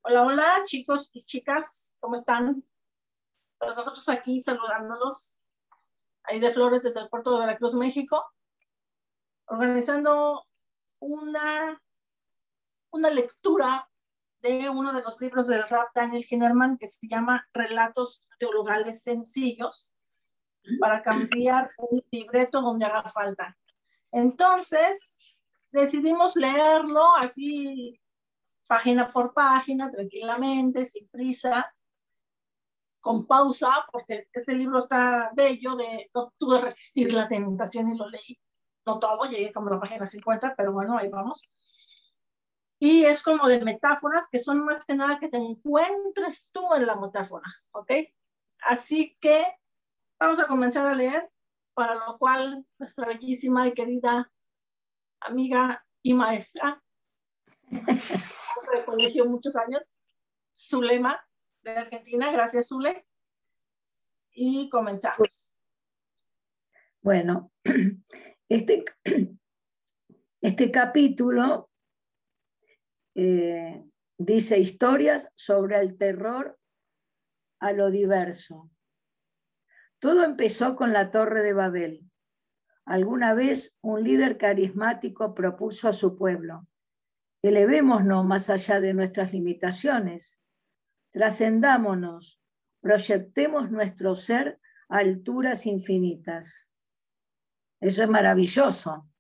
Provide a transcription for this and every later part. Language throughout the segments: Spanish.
Hola, hola, chicos y chicas, ¿cómo están? Pues nosotros aquí saludándolos, ahí de Flores desde el puerto de Veracruz, México, organizando una, una lectura de uno de los libros del Rab Daniel Kinderman que se llama Relatos teologales sencillos para cambiar un libreto donde haga falta. Entonces, decidimos leerlo así, página por página, tranquilamente, sin prisa, con pausa, porque este libro está bello, no tuve resistir la tentación y lo leí. No todo, llegué como a la página 50, pero bueno, ahí vamos. Y es como de metáforas que son más que nada que te encuentres tú en la metáfora, ¿ok? Así que vamos a comenzar a leer, para lo cual nuestra bellísima y querida amiga y maestra de colegio muchos años, Zulema, de Argentina. Gracias, Zule. Y comenzamos. Bueno, este capítulo dice historias sobre el terror a lo diverso. Todo empezó con la Torre de Babel. Alguna vez un líder carismático propuso a su pueblo: elevémonos más allá de nuestras limitaciones, trascendámonos, proyectemos nuestro ser a alturas infinitas. Eso es maravilloso.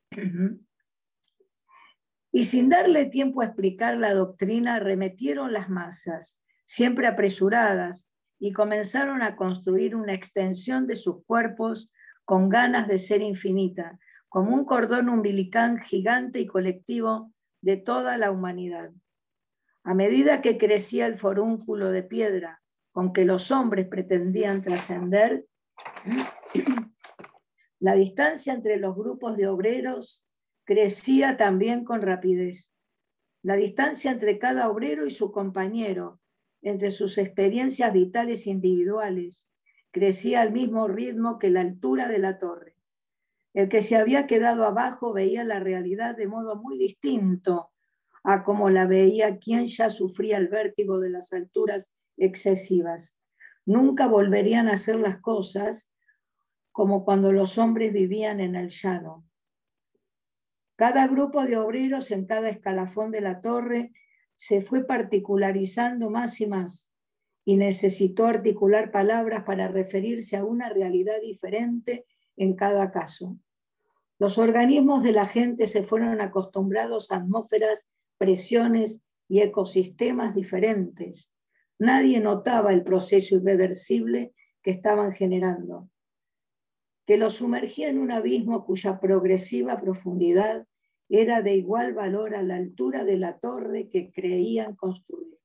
Y sin darle tiempo a explicar la doctrina, arremetieron las masas, siempre apresuradas, y comenzaron a construir una extensión de sus cuerpos con ganas de ser infinita, como un cordón umbilical gigante y colectivo de toda la humanidad. A medida que crecía el forúnculo de piedra con que los hombres pretendían trascender, la distancia entre los grupos de obreros crecía también con rapidez. La distancia entre cada obrero y su compañero, entre sus experiencias vitales individuales, crecía al mismo ritmo que la altura de la torre. El que se había quedado abajo veía la realidad de modo muy distinto a como la veía quien ya sufría el vértigo de las alturas excesivas. Nunca volverían a hacer las cosas como cuando los hombres vivían en el llano. Cada grupo de obreros en cada escalafón de la torre se fue particularizando más y más y necesitó articular palabras para referirse a una realidad diferente en cada caso. Los organismos de la gente se fueron acostumbrados a atmósferas, presiones y ecosistemas diferentes. Nadie notaba el proceso irreversible que estaban generando, que los sumergía en un abismo cuya progresiva profundidad era de igual valor a la altura de la torre que creían construir.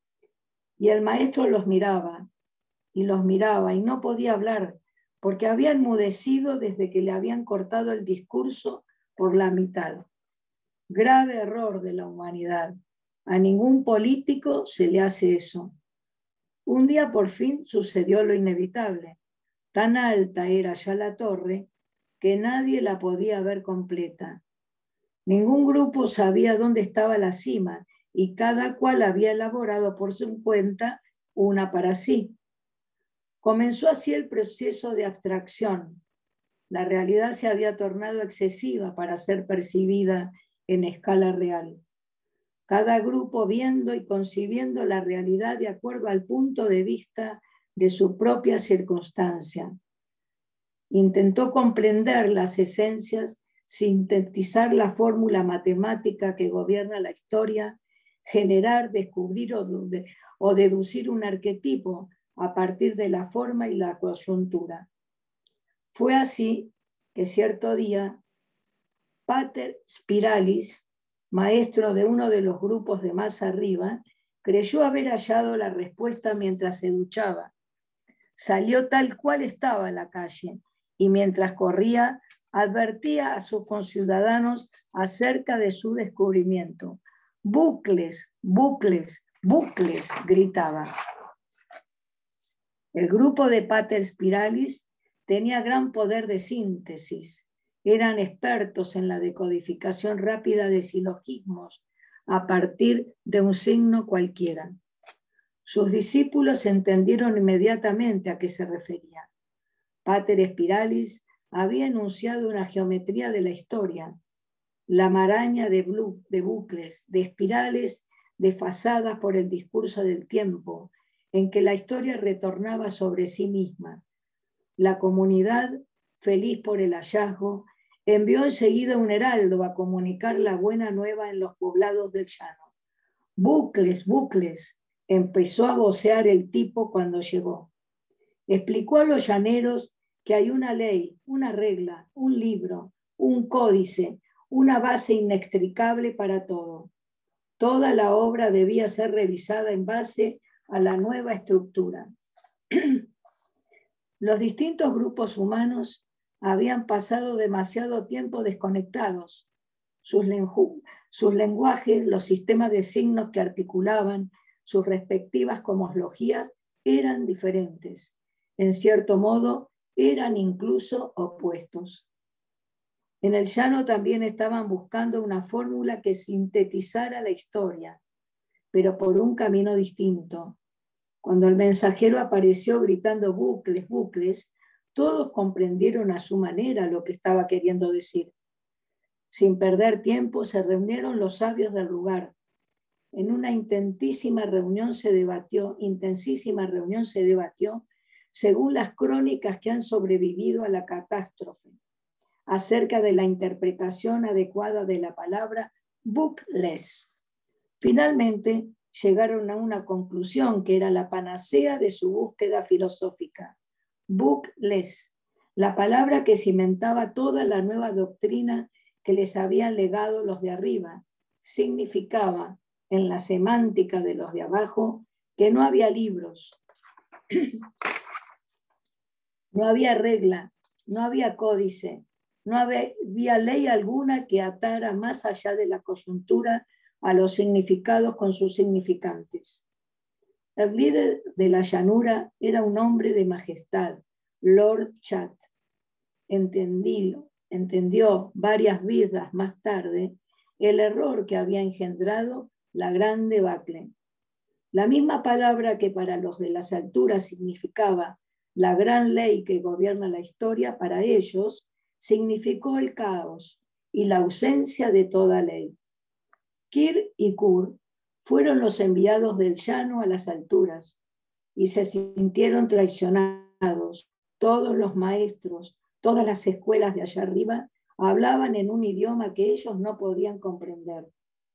Y el maestro los miraba y no podía hablar, porque había enmudecido desde que le habían cortado el discurso por la mitad. Grave error de la humanidad. A ningún político se le hace eso. Un día por fin sucedió lo inevitable. Tan alta era ya la torre que nadie la podía ver completa. Ningún grupo sabía dónde estaba la cima y cada cual había elaborado por su cuenta una para sí. Comenzó así el proceso de abstracción. La realidad se había tornado excesiva para ser percibida en escala real. Cada grupo viendo y concibiendo la realidad de acuerdo al punto de vista de su propia circunstancia. Intentó comprender las esencias, sintetizar la fórmula matemática que gobierna la historia, generar, descubrir o deducir un arquetipo a partir de la forma y la coyuntura. Fue así que cierto día, Pater Spiralis, maestro de uno de los grupos de más arriba, creyó haber hallado la respuesta mientras se duchaba. Salió tal cual estaba en la calle y mientras corría advertía a sus conciudadanos acerca de su descubrimiento. Bucles, bucles, bucles, gritaba. El grupo de Pater Spiralis tenía gran poder de síntesis. Eran expertos en la decodificación rápida de silogismos a partir de un signo cualquiera. Sus discípulos entendieron inmediatamente a qué se refería. Pater Spiralis había enunciado una geometría de la historia, la maraña de bucles, de espirales desfasadas por el discurso del tiempo, en que la historia retornaba sobre sí misma. La comunidad, feliz por el hallazgo, envió enseguida un heraldo a comunicar la buena nueva en los poblados del llano. Bucles, bucles, empezó a vocear el tipo cuando llegó. Explicó a los llaneros que hay una ley, una regla, un libro, un códice, una base inextricable para todo. Toda la obra debía ser revisada en base a la nueva estructura. Los distintos grupos humanos habían pasado demasiado tiempo desconectados. Sus lenguajes, los sistemas de signos que articulaban sus respectivas cosmologías eran diferentes. En cierto modo, eran incluso opuestos. En el llano también estaban buscando una fórmula que sintetizara la historia, pero por un camino distinto. Cuando el mensajero apareció gritando bucles, bucles, todos comprendieron a su manera lo que estaba queriendo decir. Sin perder tiempo, se reunieron los sabios del lugar. En una intensísima reunión se debatió, según las crónicas que han sobrevivido a la catástrofe, acerca de la interpretación adecuada de la palabra bookless. Finalmente, llegaron a una conclusión que era la panacea de su búsqueda filosófica. Bookless, la palabra que cimentaba toda la nueva doctrina que les habían legado los de arriba, significaba, en la semántica de los de abajo, que no había libros, no había regla, no había códice, no había ley alguna que atara más allá de la coyuntura a los significados con sus significantes. El líder de la llanura era un hombre de majestad, Lord Chat. Entendió varias vidas más tarde el error que había engendrado la gran debacle. La misma palabra que para los de las alturas significaba la gran ley que gobierna la historia, para ellos significó el caos y la ausencia de toda ley. Kir y Kur fueron los enviados del llano a las alturas y se sintieron traicionados. Todos los maestros, todas las escuelas de allá arriba hablaban en un idioma que ellos no podían comprender.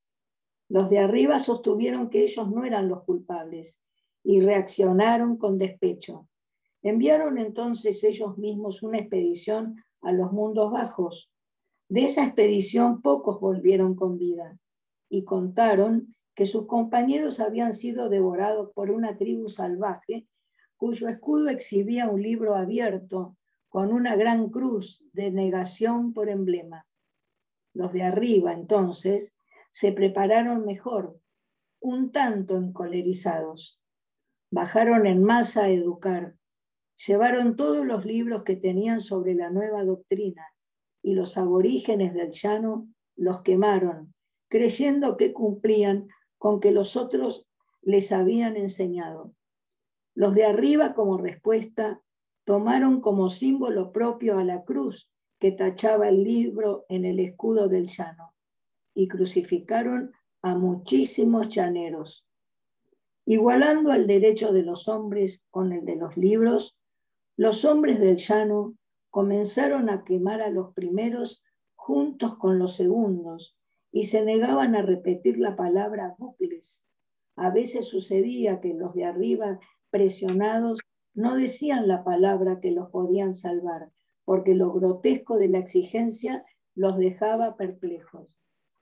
Los de arriba sostuvieron que ellos no eran los culpables y reaccionaron con despecho. Enviaron entonces ellos mismos una expedición a los mundos bajos. De esa expedición pocos volvieron con vida y contaron que sus compañeros habían sido devorados por una tribu salvaje cuyo escudo exhibía un libro abierto con una gran cruz de negación por emblema. Los de arriba, entonces, se prepararon mejor, un tanto encolerizados. Bajaron en masa a educar. Llevaron todos los libros que tenían sobre la nueva doctrina y los aborígenes del llano los quemaron, creyendo que cumplían con que los otros les habían enseñado. Los de arriba, como respuesta, tomaron como símbolo propio a la cruz que tachaba el libro en el escudo del llano y crucificaron a muchísimos llaneros. Igualando el derecho de los hombres con el de los libros, los hombres del llano comenzaron a quemar a los primeros juntos con los segundos y se negaban a repetir la palabra bucles. A veces sucedía que los de arriba, presionados, no decían la palabra que los podían salvar, porque lo grotesco de la exigencia los dejaba perplejos.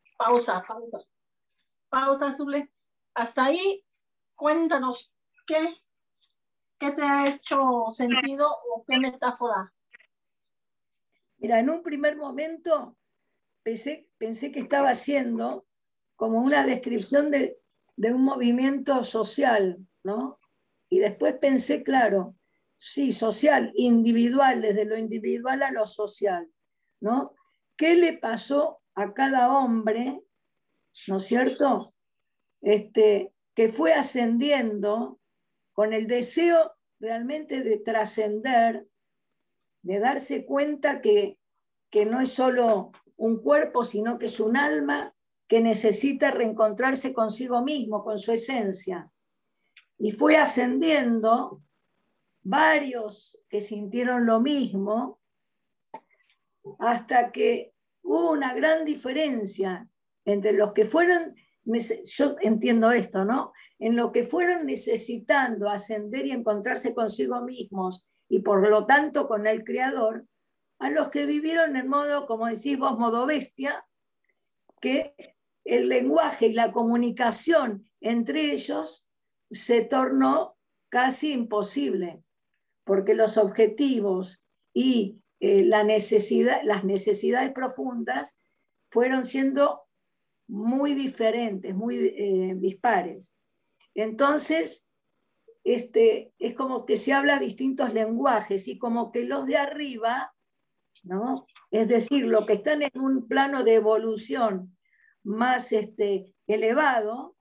Pausa, Zule. Hasta ahí, cuéntanos, ¿qué te ha hecho sentido o qué metáfora? Mira, en un primer momento pensé que estaba haciendo como una descripción de un movimiento social, ¿no? Y después pensé, claro, sí, social, individual, desde lo individual a lo social, ¿no? ¿Qué le pasó a cada hombre, ¿no es cierto? Que fue ascendiendo con el deseo realmente de trascender, de darse cuenta que no es solo un cuerpo, sino que es un alma que necesita reencontrarse consigo mismo, con su esencia. Y fue ascendiendo varios que sintieron lo mismo, hasta que hubo una gran diferencia entre los que fueron, yo entiendo esto, ¿no? En lo que fueron necesitando ascender y encontrarse consigo mismos, y por lo tanto con el Creador, a los que vivieron en modo, como decís vos, modo bestia, que el lenguaje y la comunicación entre ellos se tornó casi imposible, porque los objetivos y las necesidades profundas fueron siendo muy diferentes, muy dispares. Entonces, es como que se habla distintos lenguajes y como que los de arriba, ¿no? Es decir, los que están en un plano de evolución más elevado,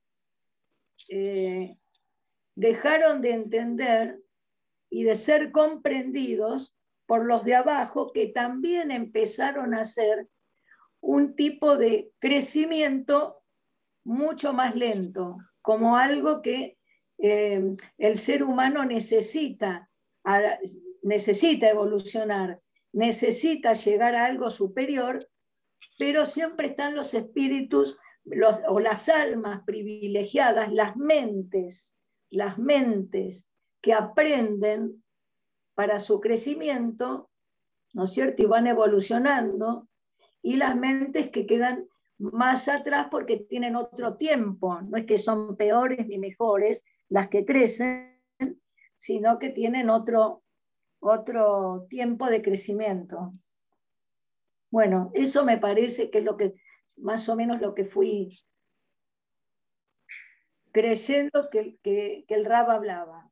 dejaron de entender y de ser comprendidos por los de abajo, que también empezaron a hacer un tipo de crecimiento mucho más lento, como algo que el ser humano necesita evolucionar, necesita llegar a algo superior, pero siempre están los espíritus o las almas privilegiadas, las mentes que aprenden para su crecimiento, ¿no es cierto? Y van evolucionando, y las mentes que quedan más atrás porque tienen otro tiempo, no es que son peores ni mejores las que crecen, sino que tienen otro tiempo de crecimiento. Bueno, eso me parece que es lo que, más o menos lo que fui creyendo que el Rab hablaba.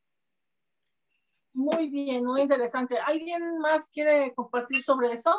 Muy bien, muy interesante. ¿Alguien más quiere compartir sobre eso?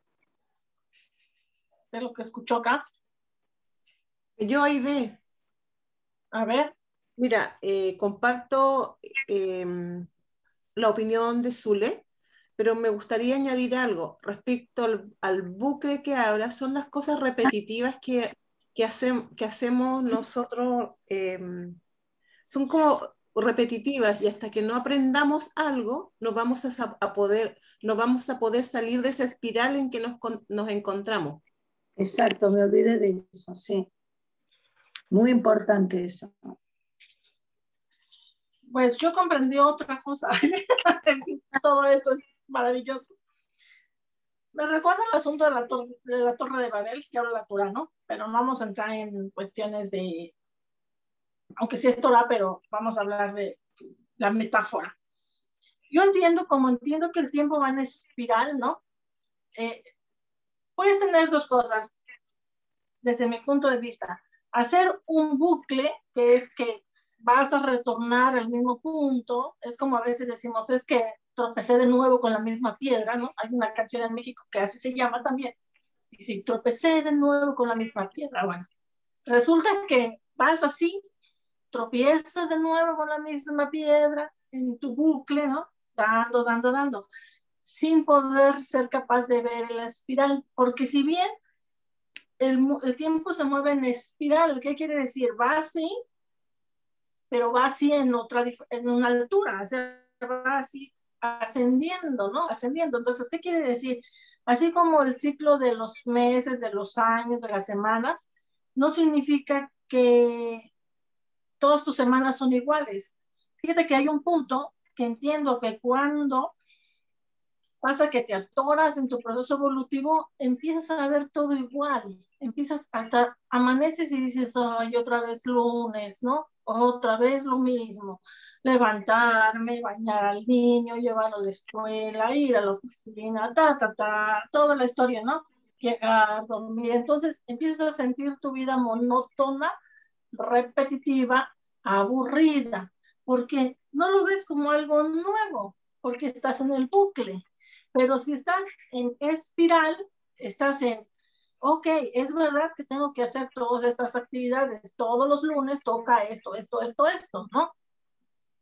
De lo que escuchó acá. Yo, Aide. A ver. Mira, comparto la opinión de Zule, pero me gustaría añadir algo respecto al bucle que habla. Son las cosas repetitivas que hacemos nosotros, son como repetitivas, y hasta que no aprendamos algo no vamos a poder salir de esa espiral en que nos encontramos. Exacto, me olvidé de eso, sí. Muy importante eso. Pues yo comprendí otra cosa. Todo esto es maravilloso. Me recuerda el asunto de la Torre de Babel, que habla la Torah, ¿no? Pero no vamos a entrar en cuestiones de, aunque sí es Torah, pero vamos a hablar de la metáfora. Yo entiendo que el tiempo va en espiral, ¿no? Puedes tener dos cosas, desde mi punto de vista. Hacer un bucle, que es que vas a retornar al mismo punto, es como a veces decimos, es que tropecé de nuevo con la misma piedra, ¿no? Hay una canción en México que así se llama también. Dice, tropecé de nuevo con la misma piedra. Bueno, resulta que vas así, tropiezas de nuevo con la misma piedra en tu bucle, ¿no? Dando, sin poder ser capaz de ver la espiral, porque si bien el tiempo se mueve en espiral, ¿qué quiere decir? Va así, pero va así en una altura, o sea, va así ascendiendo, ¿no? Ascendiendo. Entonces, ¿qué quiere decir? Así como el ciclo de los meses, de los años, de las semanas, no significa que todas tus semanas son iguales. Fíjate que hay un punto que entiendo que cuando pasa que te atoras en tu proceso evolutivo, empiezas a ver todo igual, empiezas hasta amaneces y dices, ay, otra vez lunes, ¿no? Otra vez lo mismo, levantarme, bañar al niño, llevarlo a la escuela, ir a la oficina, toda la historia, ¿no? Llegar, dormir, entonces empiezas a sentir tu vida monótona, repetitiva, aburrida, porque no lo ves como algo nuevo, porque estás en el bucle. Pero si estás en espiral, estás en, ok, es verdad que tengo que hacer todas estas actividades. Todos los lunes toca esto, ¿no?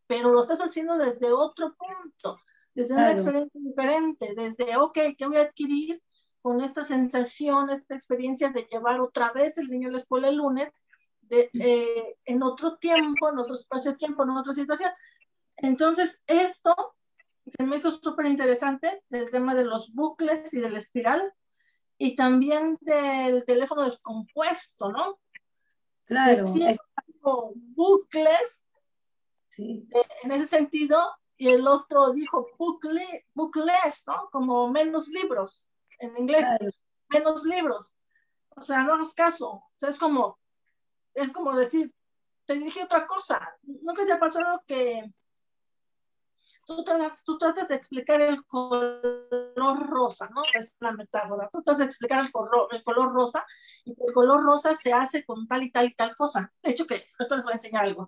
pero lo estás haciendo desde otro punto, desde una experiencia diferente, desde, ok, ¿qué voy a adquirir con esta sensación, esta experiencia de llevar otra vez el niño a la escuela el lunes, en otro tiempo, en otro espacio-tiempo, en otra situación? Entonces, esto se me hizo súper interesante, el tema de los bucles y de la espiral, y también del teléfono descompuesto, ¿no? Claro. Decía bucles, sí. En ese sentido, y el otro dijo bucles, ¿no? Como menos libros, en inglés, claro. Menos libros. O sea, no hagas caso. O sea, es como decir, te dije otra cosa. ¿Nunca te ha pasado que tú tratas de explicar el color rosa, ¿no? Es la metáfora. Tú tratas de explicar el color rosa, y el color rosa se hace con tal y tal y tal cosa. De hecho, que esto les voy a enseñar algo.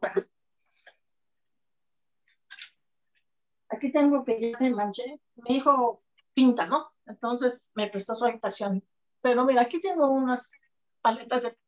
Aquí tengo que ya me manché. Mi hijo pinta, ¿no? Entonces me prestó su habitación. Pero mira, aquí tengo unas paletas de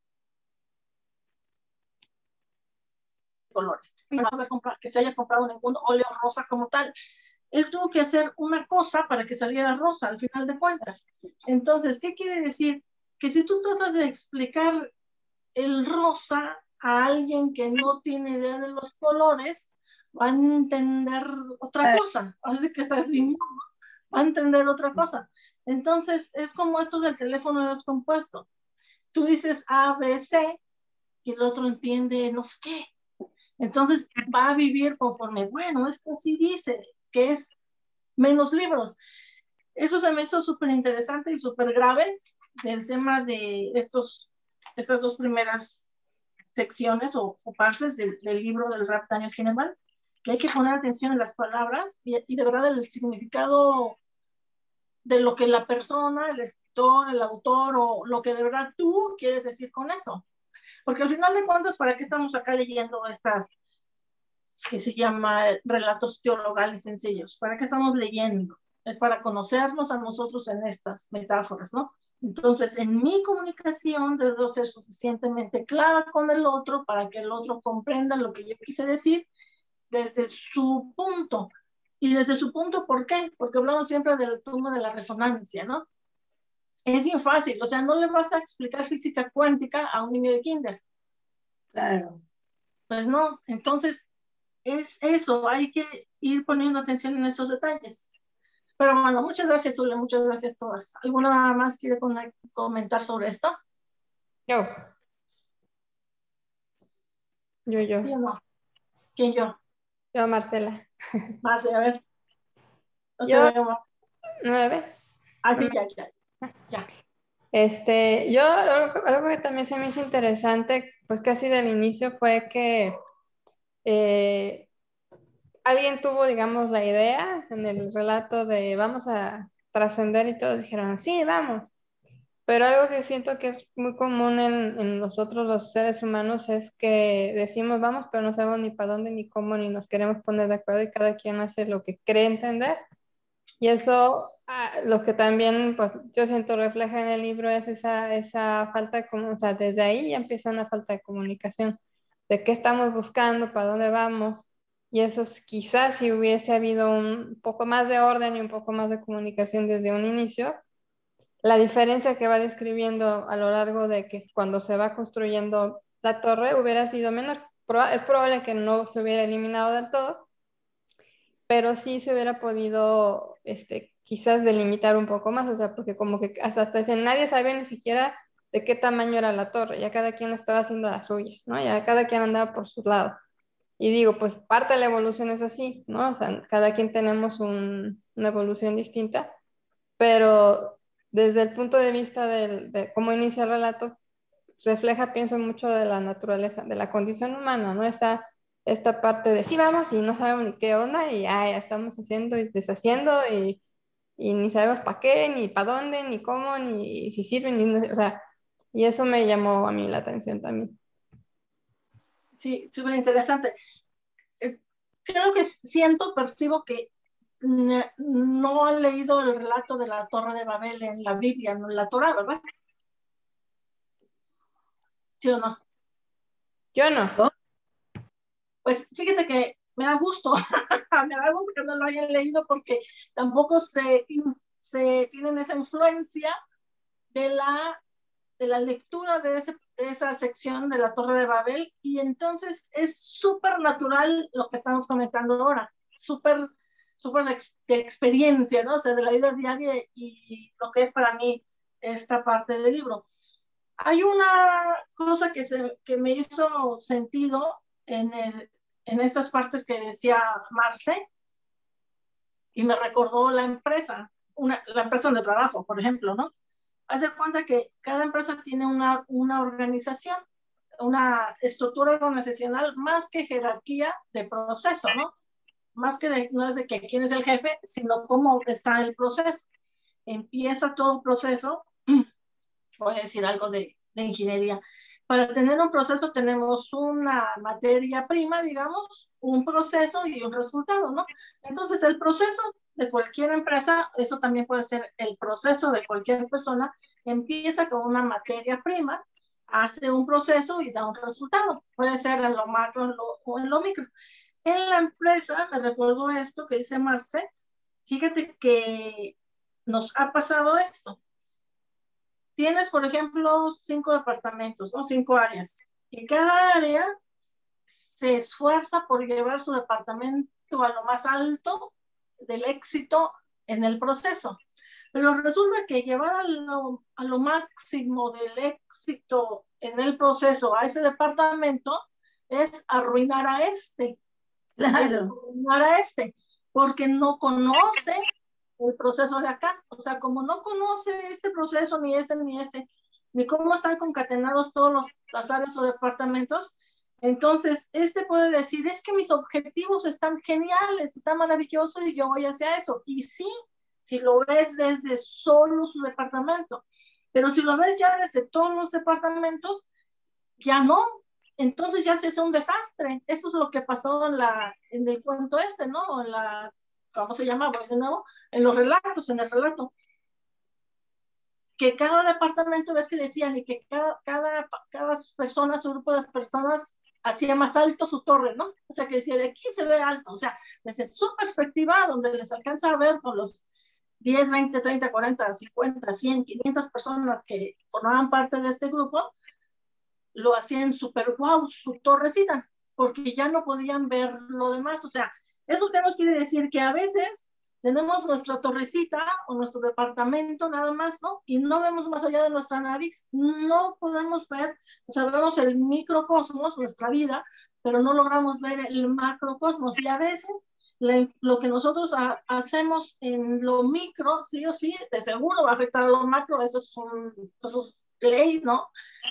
colores. No va a comprar, que se haya comprado ningún óleo rosa como tal. Él tuvo que hacer una cosa para que saliera rosa, al final de cuentas. Entonces, ¿qué quiere decir? Que si tú tratas de explicar el rosa a alguien que no tiene idea de los colores, va a entender otra cosa. Así que está bien, va a entender otra cosa. Entonces, es como esto del teléfono descompuesto. Tú dices A, B, C, y el otro entiende no sé qué. Entonces, va a vivir conforme, bueno, esto sí dice que es menos libros. Eso se me hizo súper interesante y súper grave del tema de estas dos primeras secciones o partes del libro del Rap Daniel Hennenman, que hay que poner atención en las palabras y de verdad el significado de lo que la persona, el escritor, el autor o lo que de verdad tú quieres decir con eso. Porque al final de cuentas, ¿para qué estamos acá leyendo estas que se llama relatos teologales sencillos? ¿Para qué estamos leyendo? Es para conocernos a nosotros en estas metáforas, ¿no? Entonces, en mi comunicación debo ser suficientemente clara con el otro para que el otro comprenda lo que yo quise decir desde su punto. Y desde su punto, ¿por qué? Porque hablamos siempre del turno de la resonancia, ¿no? Es bien fácil, o sea, no le vas a explicar física cuántica a un niño de kinder. Claro. Pues no, entonces es eso, hay que ir poniendo atención en esos detalles. Pero bueno, muchas gracias, Zule, muchas gracias a todas. ¿Alguna más quiere comentar sobre esto? Yo. ¿Sí o no? ¿Quién yo? Yo, Marcela. Marce, a ver. No yo, te veo. ¿no me ves? Ah, sí, ya. Yo, algo que también se me hizo interesante, pues casi del inicio, fue que alguien tuvo, digamos, la idea en el relato de vamos a trascender y todos dijeron, sí, vamos. Pero algo que siento que es muy común en nosotros los seres humanos es que decimos vamos, pero no sabemos ni para dónde, ni cómo, ni nos queremos poner de acuerdo y cada quien hace lo que cree entender. Y eso, lo que también pues, yo siento refleja en el libro es esa falta de comunicación, o sea, desde ahí ya empieza una falta de comunicación, de qué estamos buscando, para dónde vamos. Y eso es, quizás si hubiese habido un poco más de orden y un poco más de comunicación desde un inicio, la diferencia que va describiendo a lo largo de que cuando se va construyendo la torre hubiera sido menor. Es probable que no se hubiera eliminado del todo, pero sí se hubiera podido quizás delimitar un poco más, o sea, porque como que hasta ese nadie sabía ni siquiera de qué tamaño era la torre, ya cada quien estaba haciendo la suya, ¿no? Ya cada quien andaba por su lado. Y digo, pues parte de la evolución es así, ¿no? O sea, cada quien tenemos una evolución distinta, pero desde el punto de vista de cómo inicia el relato, refleja, pienso, mucho de la naturaleza, de la condición humana, ¿no? Esta parte de sí vamos y no sabemos ni qué onda y ya estamos haciendo y deshaciendo y ni sabemos para qué, ni para dónde, ni cómo, ni si sirve, o sea, y eso me llamó a mí la atención también. Sí, súper interesante. Creo que percibo que no ha leído el relato de la Torre de Babel en la Biblia, no en la Torah, ¿verdad? ¿Sí o no? Yo no. Pues fíjate que me da gusto, me da gusto que no lo hayan leído porque tampoco se tienen esa influencia de la lectura de esa sección de la Torre de Babel, y entonces es súper natural lo que estamos comentando ahora, súper de experiencia, ¿no? O sea, de la vida diaria y lo que es para mí esta parte del libro. Hay una cosa que me hizo sentido en estas partes que decía Marce, y me recordó la empresa, la empresa donde trabajo, por ejemplo, ¿no? Haz de cuenta que cada empresa tiene una organización, una estructura organizacional, más que jerarquía de proceso, ¿no? Más que no es de que quién es el jefe, sino cómo está el proceso. Empieza todo el proceso, voy a decir algo de ingeniería. Para tener un proceso tenemos una materia prima, digamos, un proceso y un resultado, ¿no? Entonces el proceso de cualquier empresa, eso también puede ser el proceso de cualquier persona, empieza con una materia prima, hace un proceso y da un resultado. Puede ser en lo macro o en lo micro. En la empresa, me recuerdo esto que dice Marce, fíjate que nos ha pasado esto. Tienes, por ejemplo, 5 departamentos, ¿no? 5 áreas. Y cada área se esfuerza por llevar su departamento a lo más alto del éxito en el proceso. Pero resulta que llevar a lo máximo del éxito en el proceso a ese departamento es arruinar a este. Claro. Es arruinar a este, porque no conoce el proceso de acá. O sea, como no conoce este proceso, ni este, ni cómo están concatenados todas las áreas o departamentos, entonces este puede decir, es que mis objetivos están geniales, está maravilloso y yo voy hacia eso. Y sí, si lo ves desde solo su departamento, pero si lo ves ya desde todos los departamentos, ya no. Entonces ya se hace un desastre. Eso es lo que pasó en el cuento este, ¿no? ¿Cómo se llama? Pues de nuevo, en el relato. Que cada departamento, ves que decían, y que cada persona, su grupo de personas, hacía más alto su torre, ¿no? O sea, que decía, de aquí se ve alto. O sea, desde su perspectiva, donde les alcanza a ver con los 10, 20, 30, 40, 50, 100, 500 personas que formaban parte de este grupo, lo hacían súper guau, su torrecita, porque ya no podían ver lo demás. O sea, eso que nos quiere decir que a veces tenemos nuestra torrecita o nuestro departamento nada más, ¿no? Y no vemos más allá de nuestra nariz, no podemos ver, o sea, vemos el microcosmos, nuestra vida, pero no logramos ver el macrocosmos. Y a veces lo que nosotros hacemos en lo micro, sí o sí, de seguro va a afectar a lo macro, eso es ley, ¿no?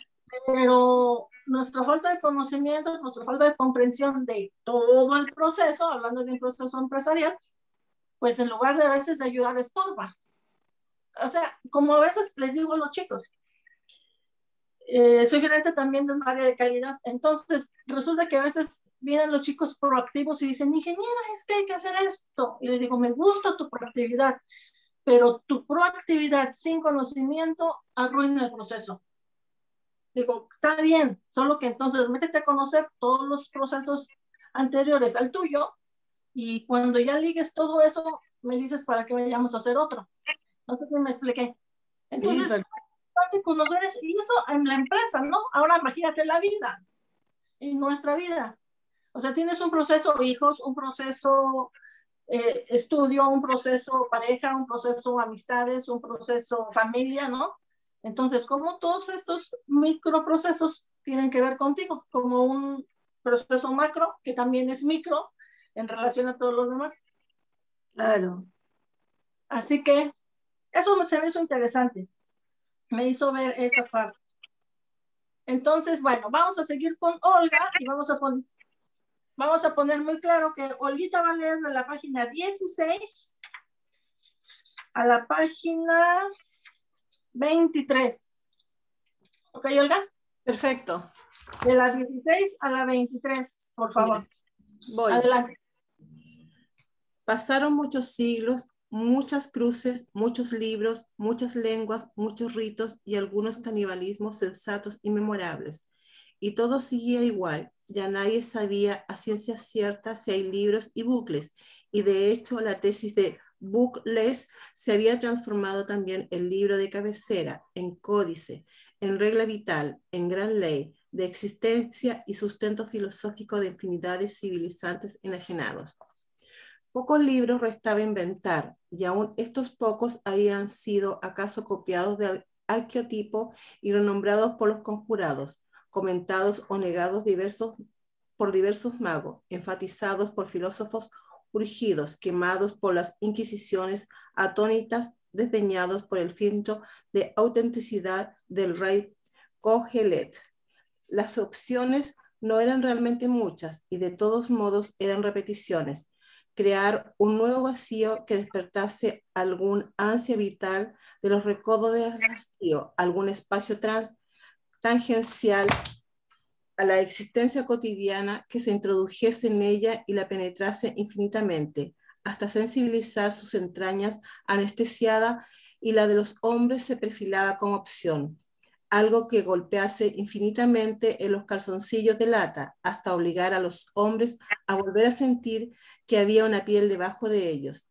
Pero nuestra falta de conocimiento, nuestra falta de comprensión de todo el proceso, hablando de un proceso empresarial, pues en lugar de a veces de ayudar, estorba. O sea, como a veces les digo a los chicos, soy gerente también de un área de calidad, entonces resulta que a veces vienen los chicos proactivos y dicen, ingeniera, es que hay que hacer esto. Y les digo, me gusta tu proactividad, pero tu proactividad sin conocimiento arruina el proceso. Digo, está bien, solo que entonces métete a conocer todos los procesos anteriores al tuyo y cuando ya ligues todo eso, me dices para que vayamos a hacer otro. No sé si me expliqué. Entonces, Sí, parte conocer eso, y eso en la empresa, ¿no? Ahora imagínate la vida, en nuestra vida. O sea, tienes un proceso hijos, un proceso estudio, un proceso pareja, un proceso amistades, un proceso familia, ¿no? Entonces, ¿cómo todos estos microprocesos tienen que ver contigo? Como un proceso macro, que también es micro, en relación a todos los demás. claro. Así que eso se me hizo interesante. Me hizo ver estas partes. Entonces, bueno, vamos a seguir con Olga y vamos a poner muy claro que Olguita va a leer de la página 16 a la página 23. ¿Ok, Olga? Perfecto. De la 16 a la 23, por favor. Voy. Adelante. Pasaron muchos siglos, muchas cruces, muchos libros, muchas lenguas, muchos ritos y algunos canibalismos sensatos y memorables. y todo seguía igual. Ya nadie sabía a ciencia cierta si hay libros y bucles, y de hecho la tesis de Bookless se había transformado también en libro de cabecera, en códice, en regla vital, en gran ley de existencia y sustento filosófico de infinidades civilizantes enajenados. Pocos libros restaba inventar, y aún estos pocos habían sido acaso copiados del arqueotipo y renombrados por los conjurados, comentados o negados por diversos magos, enfatizados por filósofos urgidos, quemados por las inquisiciones atónitas, desdeñados por el filtro de autenticidad del rey Kohelet. Las opciones no eran realmente muchas y de todos modos eran repeticiones. Crear un nuevo vacío que despertase algún ansia vital de los recodos del hastío, algún espacio tangencial a la existencia cotidiana que se introdujese en ella y la penetrase infinitamente, hasta sensibilizar sus entrañas anestesiada, y la de los hombres se perfilaba como opción, algo que golpease infinitamente en los calzoncillos de lata, hasta obligar a los hombres a volver a sentir que había una piel debajo de ellos,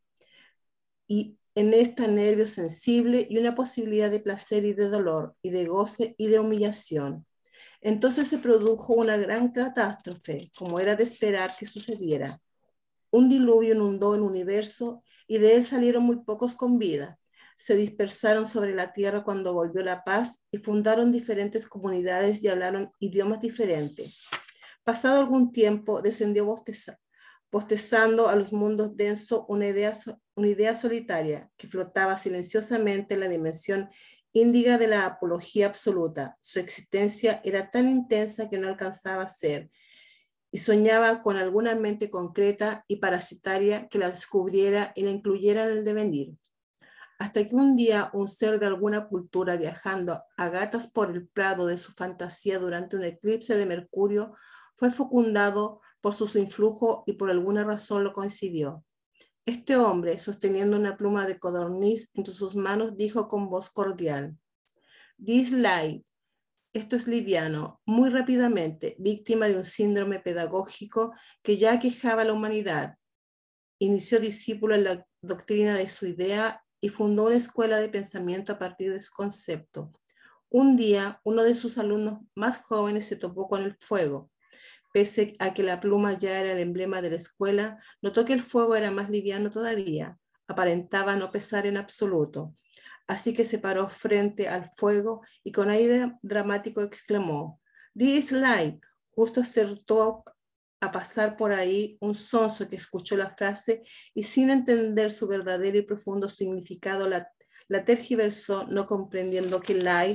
y en esta nervio sensible y una posibilidad de placer y de dolor, y de goce y de humillación. Entonces se produjo una gran catástrofe, como era de esperar que sucediera. Un diluvio inundó el universo y de él salieron muy pocos con vida. Se dispersaron sobre la tierra cuando volvió la paz y fundaron diferentes comunidades y hablaron idiomas diferentes. Pasado algún tiempo, descendió bostezando a los mundos densos una idea solitaria que flotaba silenciosamente en la dimensión índiga de la apología absoluta. Su existencia era tan intensa que no alcanzaba a ser, y soñaba con alguna mente concreta y parasitaria que la descubriera y la incluyera en el devenir. Hasta que un día un ser de alguna cultura, viajando a gatas por el prado de su fantasía durante un eclipse de Mercurio, fue fecundado por su influjo y por alguna razón lo concibió. Este hombre, sosteniendo una pluma de codorniz entre sus manos, dijo con voz cordial: "This light", esto es liviano, muy rápidamente, víctima de un síndrome pedagógico que ya aquejaba a la humanidad. Inició discípulo en la doctrina de su idea y fundó una escuela de pensamiento a partir de su concepto. Un día, uno de sus alumnos más jóvenes se topó con el fuego. Pese a que la pluma ya era el emblema de la escuela, notó que el fuego era más liviano todavía, aparentaba no pesar en absoluto. Así que se paró frente al fuego y con aire dramático exclamó: "This light". Justo acertó a pasar por ahí un sonso que escuchó la frase y, sin entender su verdadero y profundo significado, la tergiversó, no comprendiendo que light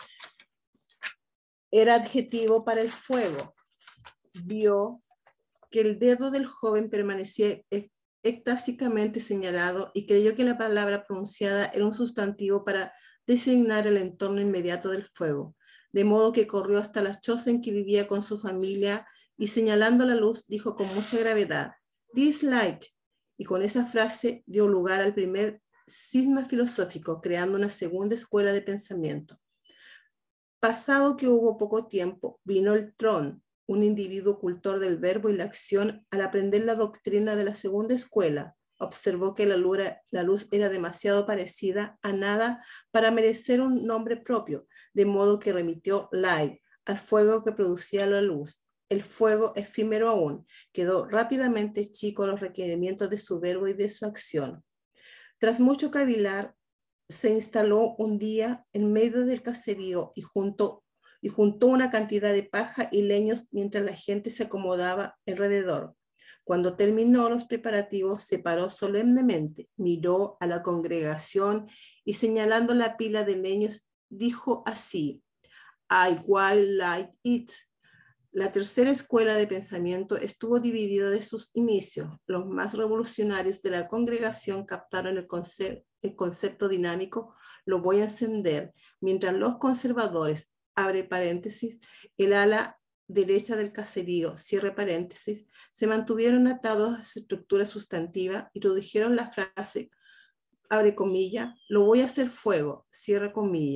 era adjetivo para el fuego. Vio que el dedo del joven permanecía extásicamente señalado y creyó que la palabra pronunciada era un sustantivo para designar el entorno inmediato del fuego, de modo que corrió hasta la choza en que vivía con su familia y, señalando la luz, dijo con mucha gravedad: "This light", y con esa frase dio lugar al primer cisma filosófico, creando una segunda escuela de pensamiento. Pasado que hubo poco tiempo, vino el Tron, un individuo cultor del verbo y la acción. Al aprender la doctrina de la segunda escuela, observó que la luz era demasiado parecida a nada para merecer un nombre propio, de modo que remitió light al fuego que producía la luz. El fuego, efímero aún, quedó rápidamente chico a los requerimientos de su verbo y de su acción. Tras mucho cavilar, se instaló un día en medio del caserío y juntó una cantidad de paja y leños mientras la gente se acomodaba alrededor. Cuando terminó los preparativos, se paró solemnemente, miró a la congregación y, señalando la pila de leños, dijo así: "I will light it". La tercera escuela de pensamiento estuvo dividida de sus inicios. Los más revolucionarios de la congregación captaron el concepto dinámico: lo voy a encender, mientras los conservadores, abre paréntesis, el ala derecha del caserío, cierre paréntesis, se mantuvieron atados a su estructura sustantiva y introdujeron la frase, abre comilla, "lo voy a hacer fuego", cierre comilla,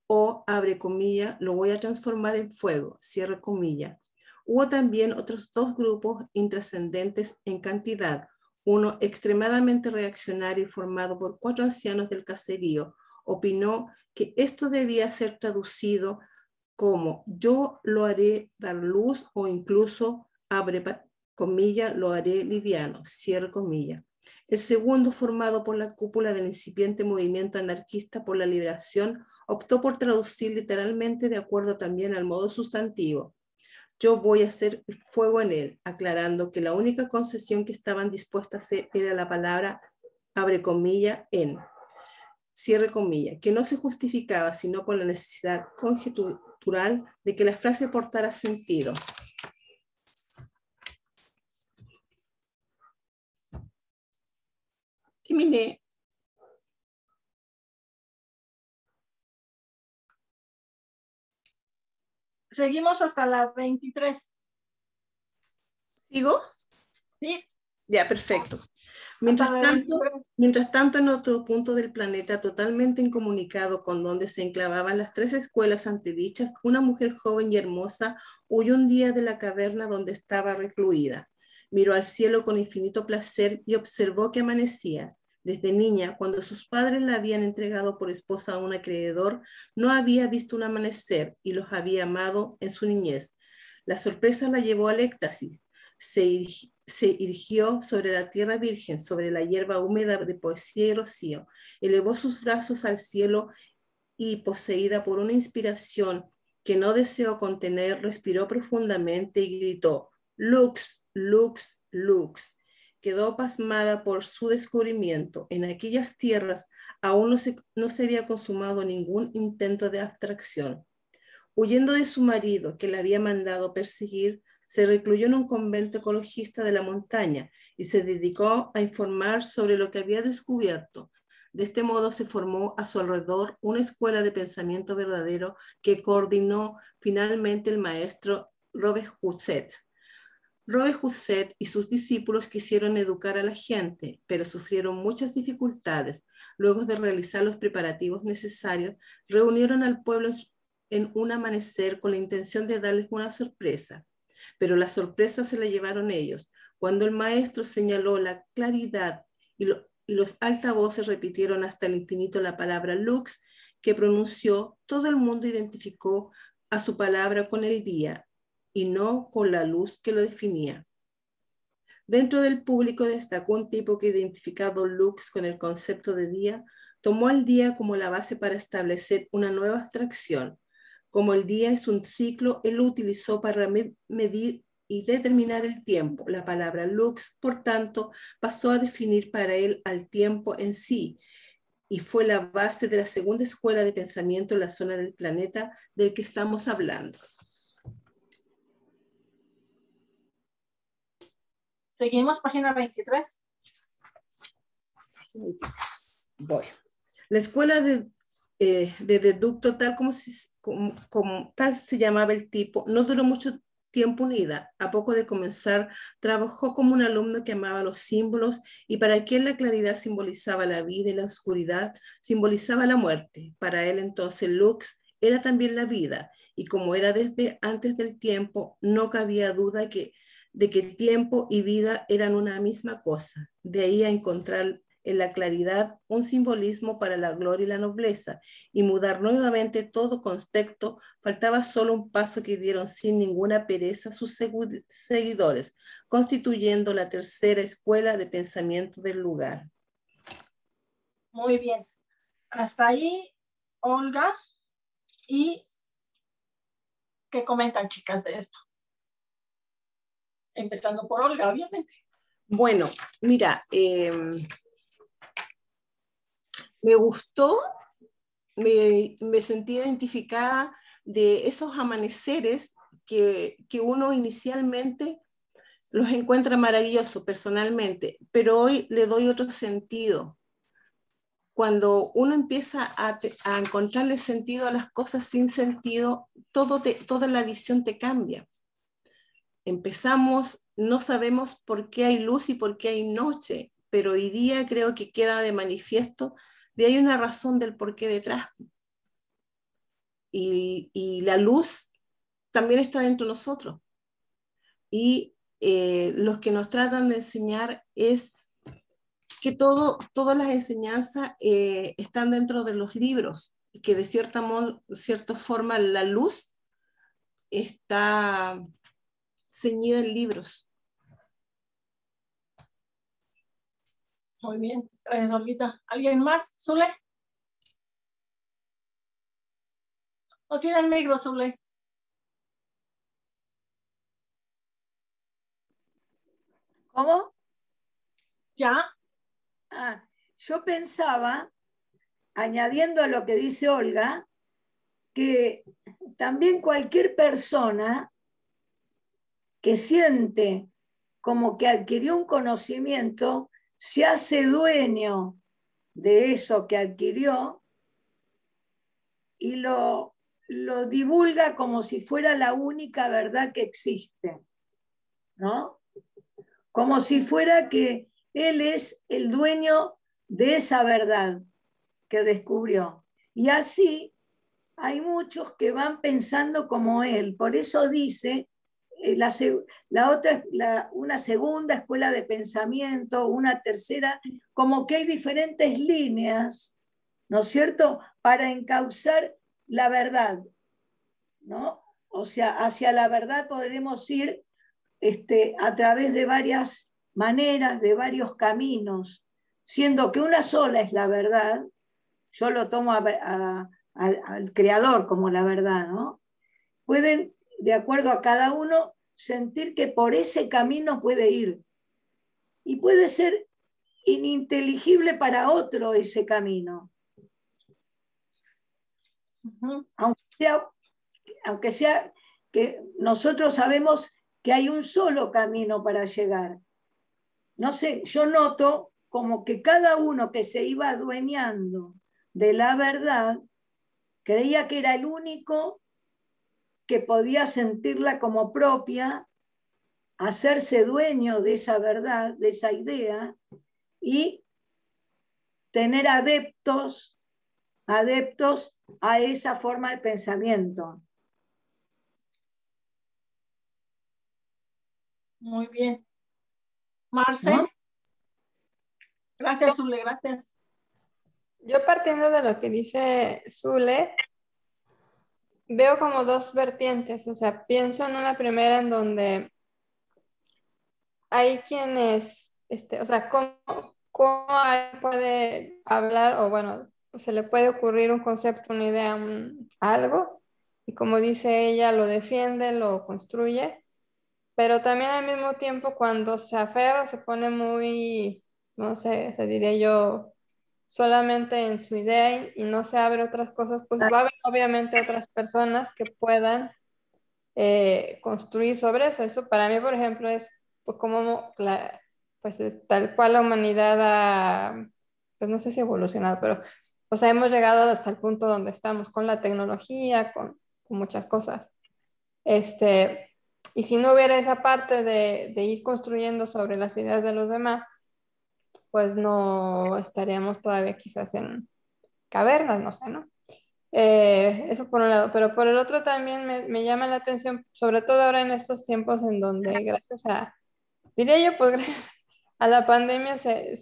o, abre comilla, lo voy a transformar en fuego, cierre comilla. Hubo también otros dos grupos intrascendentes en cantidad, uno extremadamente reaccionario y formado por 4 ancianos del caserío, opinó que esto debía ser traducido como yo lo haré dar luz o incluso, abre comilla, lo haré liviano, cierre comilla. El segundo, formado por la cúpula del incipiente movimiento anarquista por la liberación, optó por traducir literalmente de acuerdo también al modo sustantivo. Yo voy a hacer fuego en él, aclarando que la única concesión que estaban dispuestas a hacer era la palabra, abre comilla, en, cierre comilla, que no se justificaba sino por la necesidad conjetural de que la frase portara sentido. Terminé. Seguimos hasta la 23. ¿Sigo? Sí. Ya, perfecto. Mientras tanto, en otro punto del planeta, totalmente incomunicado con donde se enclavaban las 3 escuelas antedichas, una mujer joven y hermosa huyó un día de la caverna donde estaba recluida. Miró al cielo con infinito placer y observó que amanecía. Desde niña, cuando sus padres la habían entregado por esposa a un acreedor, no había visto un amanecer y los había amado en su niñez. La sorpresa la llevó al éxtasis. Se irguió sobre la tierra virgen, sobre la hierba húmeda de poesía y rocío, elevó sus brazos al cielo y, poseída por una inspiración que no deseó contener, respiró profundamente y gritó, Lux, Lux, Lux. Quedó pasmada por su descubrimiento. En aquellas tierras aún no se había consumado ningún intento de abstracción. Huyendo de su marido, que la había mandado perseguir, se recluyó en un convento ecologista de la montaña y se dedicó a informar sobre lo que había descubierto. De este modo se formó a su alrededor una escuela de pensamiento verdadero que coordinó finalmente el maestro Robert Husset. Robert Husset y sus discípulos quisieron educar a la gente, pero sufrieron muchas dificultades. Luego de realizar los preparativos necesarios, reunieron al pueblo en un amanecer con la intención de darles una sorpresa. Pero la sorpresa se la llevaron ellos. Cuando el maestro señaló la claridad y los altavoces repitieron hasta el infinito la palabra lux que pronunció, todo el mundo identificó a su palabra con el día y no con la luz que lo definía. Dentro del público destacó un tipo que, identificado lux con el concepto de día, tomó el día como la base para establecer una nueva abstracción. Como el día es un ciclo, él lo utilizó para medir y determinar el tiempo. La palabra lux, por tanto, pasó a definir para él al tiempo en sí y fue la base de la segunda escuela de pensamiento en la zona del planeta del que estamos hablando. Seguimos, página 23. Voy. La escuela de deducto, tal como tal se llamaba el tipo, no duró mucho tiempo unida. A poco de comenzar, trabajó como un alumno que amaba los símbolos y para quien la claridad simbolizaba la vida y la oscuridad simbolizaba la muerte. Para él entonces Lux era también la vida y como era desde antes del tiempo, no cabía duda de que tiempo y vida eran una misma cosa. De ahí a encontrar en la claridad un simbolismo para la gloria y la nobleza, y mudar nuevamente todo concepto, faltaba solo un paso que dieron sin ninguna pereza sus seguidores, constituyendo la tercera escuela de pensamiento del lugar. Muy bien. Hasta ahí, Olga. ¿Y qué comentan, chicas, de esto? Empezando por Olga, obviamente. Bueno, mira, me gustó, me sentí identificada de esos amaneceres que uno inicialmente los encuentra maravillosos personalmente, pero hoy le doy otro sentido. Cuando uno empieza a encontrarle sentido a las cosas sin sentido, toda la visión te cambia. Empezamos, no sabemos por qué hay luz y por qué hay noche, pero hoy día creo que queda de manifiesto de hay una razón del por qué detrás. y la luz también está dentro de nosotros. Y los que nos tratan de enseñar es que todas las enseñanzas están dentro de los libros, y que de cierta forma la luz está ceñida en libros. Muy bien, gracias, Olguita. ¿Alguien más? ¿Zule? ¿No tiene el micro, Zule? ¿Cómo? ¿Ya? Yo pensaba, añadiendo a lo que dice Olga, que también cualquier persona que siente como que adquirió un conocimiento, se hace dueño de eso que adquirió y lo divulga como si fuera la única verdad que existe, ¿no? Como si fuera que él es el dueño de esa verdad que descubrió. Y así hay muchos que van pensando como él. Por eso dice una segunda escuela de pensamiento, una tercera, como que hay diferentes líneas, ¿no es cierto?, para encauzar la verdad, ¿no? O sea, hacia la verdad podremos ir a través de varias maneras, de varios caminos, siendo que una sola es la verdad. Yo lo tomo al creador como la verdad, ¿no? Pueden, de acuerdo a cada uno, sentir que por ese camino puede ir. Y puede ser ininteligible para otro ese camino. Aunque sea que nosotros sabemos que hay un solo camino para llegar. No sé, yo noto como que cada uno que se iba adueñando de la verdad creía que era el único que podía sentirla como propia, hacerse dueño de esa verdad, de esa idea, y tener adeptos a esa forma de pensamiento. Muy bien. Marce. ¿No? Gracias, Zule, gracias. Yo partiendo de lo que dice Zule, veo como dos vertientes. O sea, pienso en una primera en donde hay quienes, o sea, cómo alguien puede hablar, o bueno, se le puede ocurrir un concepto, una idea, algo, y como dice ella, lo defiende, lo construye, pero también al mismo tiempo cuando se aferra, se pone muy, no sé, se diría yo, solamente en su idea y no se abre otras cosas, pues va a haber obviamente otras personas que puedan construir sobre eso. Eso para mí, por ejemplo, es pues, como pues es tal cual la humanidad ha, pues no sé si evolucionado, pero o sea, hemos llegado hasta el punto donde estamos con la tecnología, con muchas cosas. Y si no hubiera esa parte de ir construyendo sobre las ideas de los demás, pues no estaríamos todavía quizás en cavernas, no sé, ¿no? Eso por un lado, pero por el otro también me llama la atención, sobre todo ahora en estos tiempos en donde gracias a, diría yo, pues gracias a la pandemia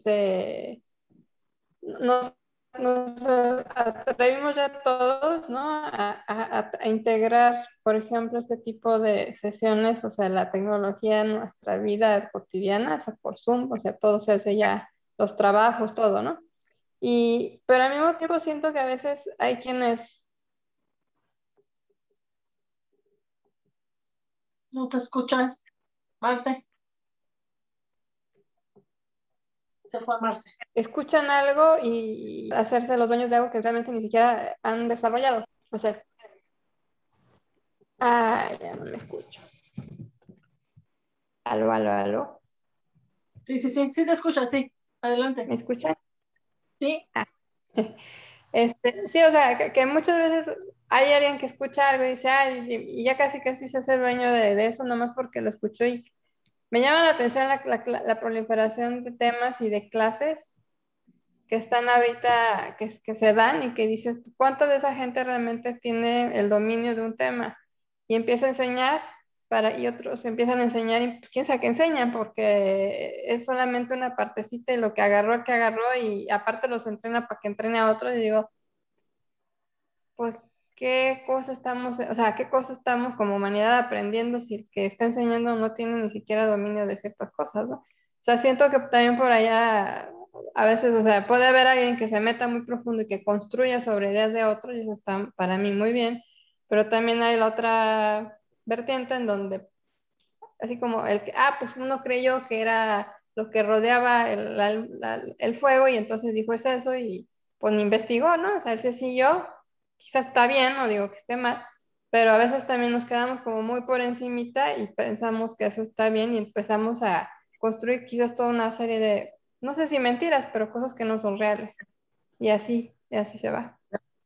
nos, nos atrevimos ya todos, ¿no? A integrar, por ejemplo, este tipo de sesiones, o sea, la tecnología en nuestra vida cotidiana, o sea, por Zoom, o sea, todo se hace ya, los trabajos, todo, ¿no? Pero al mismo tiempo siento que a veces hay quienes. ¿No te escuchas, Marce? Se fue Marce. Escuchan algo y hacerse los dueños de algo que realmente ni siquiera han desarrollado. O sea, ya no me escucho. Aló, aló, aló. Sí, sí te escuchas, sí. Adelante. ¿Me escuchan? Sí. Sí, o sea, que muchas veces hay alguien que escucha algo y dice, ay, y ya casi se hace dueño de eso, nomás porque lo escuchó. Y me llama la atención la proliferación de temas y de clases que están ahorita, que se dan y que dices, ¿cuánta de esa gente realmente tiene el dominio de un tema? Y empieza a enseñar y otros empiezan a enseñar y pues, quién sabe qué enseñan, porque es solamente una partecita de lo que agarró, y aparte los entrena para que entrene a otros y digo, pues, ¿qué cosa estamos, o sea, qué cosa estamos como humanidad aprendiendo si el que está enseñando no tiene ni siquiera dominio de ciertas cosas, ¿no? O sea, siento que también por allá a veces, o sea, puede haber alguien que se meta muy profundo y que construya sobre ideas de otros y eso está para mí muy bien, pero también hay la otra vertiente en donde, así como el que, pues uno creyó que era lo que rodeaba el fuego y entonces dijo es eso y pues investigó, ¿no? O sea, él se siguió, quizás está bien, no digo que esté mal, pero a veces también nos quedamos como muy por encimita y pensamos que eso está bien y empezamos a construir quizás toda una serie de, no sé si mentiras, pero cosas que no son reales. Y así se va.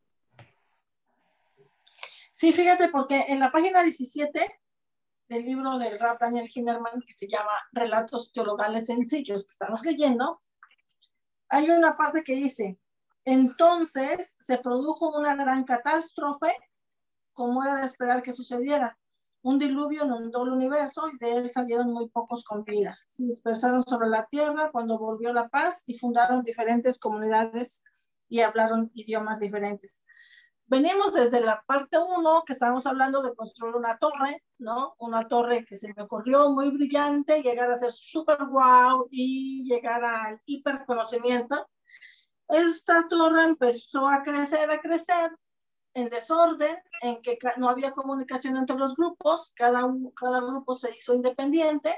Sí, fíjate, porque en la página 17 del libro del Rav Daniel Hinnerman, que se llama Relatos teologales sencillos, que estamos leyendo, hay una parte que dice, entonces se produjo una gran catástrofe, como era de esperar que sucediera. Un diluvio inundó el universo y de él salieron muy pocos con vida. Se dispersaron sobre la tierra cuando volvió la paz y fundaron diferentes comunidades y hablaron idiomas diferentes. Venimos desde la parte 1, que estábamos hablando de construir una torre, ¿no? Una torre que se me ocurrió muy brillante, llegar a ser súper guau y llegar al hiperconocimiento. Esta torre empezó a crecer en desorden, en que no había comunicación entre los grupos, cada grupo se hizo independiente,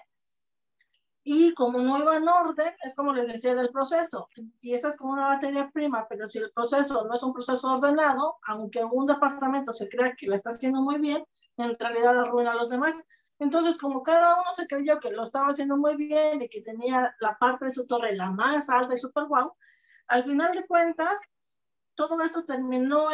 y como no iba en orden, es como les decía del proceso, empiezas como una materia prima, pero si el proceso no es un proceso ordenado, aunque un departamento se crea que lo está haciendo muy bien, en realidad arruina a los demás. Entonces, como cada uno se creyó que lo estaba haciendo muy bien y que tenía la parte de su torre la más alta y super guau, al final de cuentas, todo eso terminó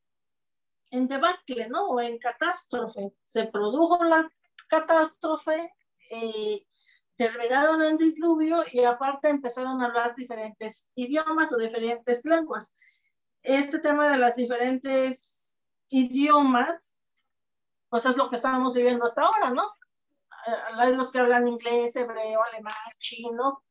en debacle, ¿no? O en catástrofe. Se produjo la catástrofe, terminaron en diluvio y aparte empezaron a hablar diferentes idiomas o diferentes lenguas. Este tema de las diferentes idiomas, pues es lo que estamos viviendo hasta ahora, ¿no? Hay los que hablan inglés, hebreo, alemán, chino,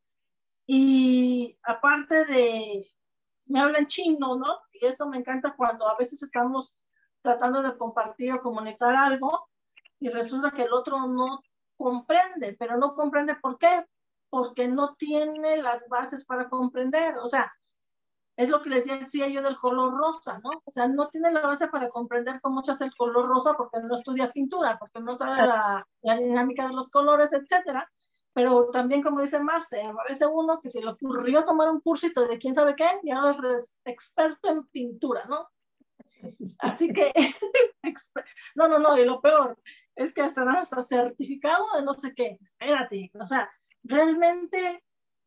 y aparte me hablan chino, ¿no? Y esto me encanta cuando a veces estamos tratando de compartir o comunicar algo y resulta que el otro no comprende, pero no comprende ¿por qué? Porque no tiene las bases para comprender, o sea, es lo que les decía yo del color rosa, ¿no? O sea, no tiene la base para comprender cómo se hace el color rosa porque no estudia pintura, porque no sabe la dinámica de los colores, etcétera. Pero también, como dice Marce, aparece uno que se le ocurrió tomar un cursito de quién sabe qué y ahora es experto en pintura, ¿no? Así que, no, y lo peor es que hasta certificado de no sé qué, espérate, o sea, realmente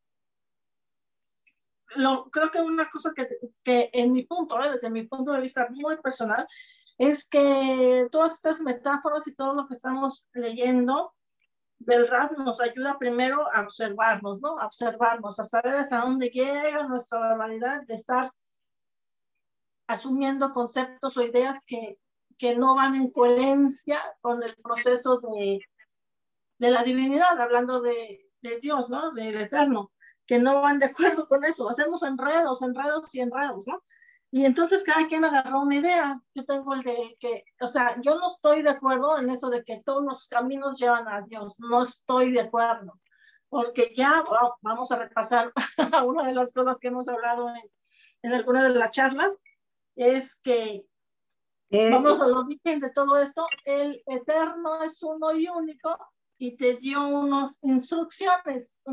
creo que una cosa que en mi punto, desde mi punto de vista muy personal, es que todas estas metáforas y todo lo que estamos leyendo del rap nos ayuda primero a observarnos, ¿no? A observarnos, a saber hasta dónde llega nuestra barbaridad de estar asumiendo conceptos o ideas que no van en coherencia con el proceso de la divinidad, hablando de Dios, ¿no? Del eterno, que no van de acuerdo con eso. Hacemos enredos y enredos, ¿no? Y entonces cada quien agarró una idea. Yo tengo el de que, o sea, yo no estoy de acuerdo en eso de que todos los caminos llevan a Dios. No estoy de acuerdo. Porque ya, vamos a repasar una de las cosas que hemos hablado en alguna de las charlas, es que vamos a lo origen de todo esto. El eterno es uno y único y te dio unas instrucciones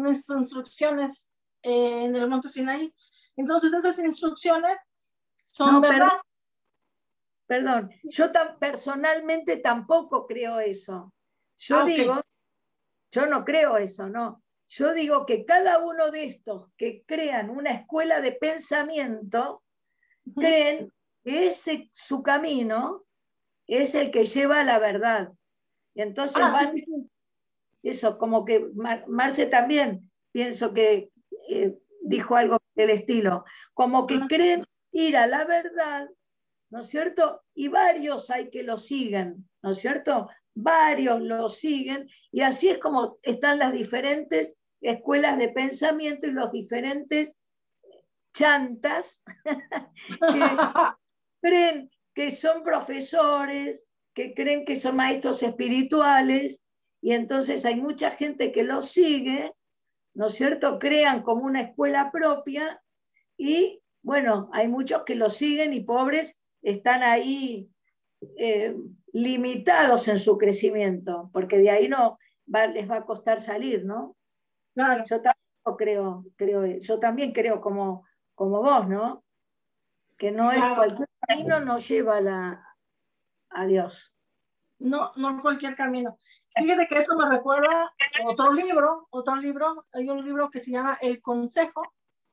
en el monte Sinaí. Entonces esas instrucciones son verdad. Perdón, yo personalmente tampoco creo eso. Yo digo, yo no creo eso, no. Yo digo que cada uno de estos que crean una escuela de pensamiento, creen que su camino es el que lleva a la verdad. Y entonces eso, como que Marce también, pienso que dijo algo el estilo, como que creen ir a la verdad, ¿no es cierto? Y varios hay que lo siguen, ¿no es cierto? Varios lo siguen, y así es como están las diferentes escuelas de pensamiento y los diferentes chantas que creen que son profesores, que creen que son maestros espirituales, y entonces hay mucha gente que los sigue, ¿no es cierto? Crean como una escuela propia, y bueno, hay muchos que lo siguen y pobres están ahí limitados en su crecimiento, porque de ahí les va a costar salir, ¿no? Claro. Yo también creo como vos, ¿no? Que no es cualquier camino, no lleva a Dios. No, no cualquier camino. Fíjate que eso me recuerda otro libro. Hay un libro que se llama El Consejo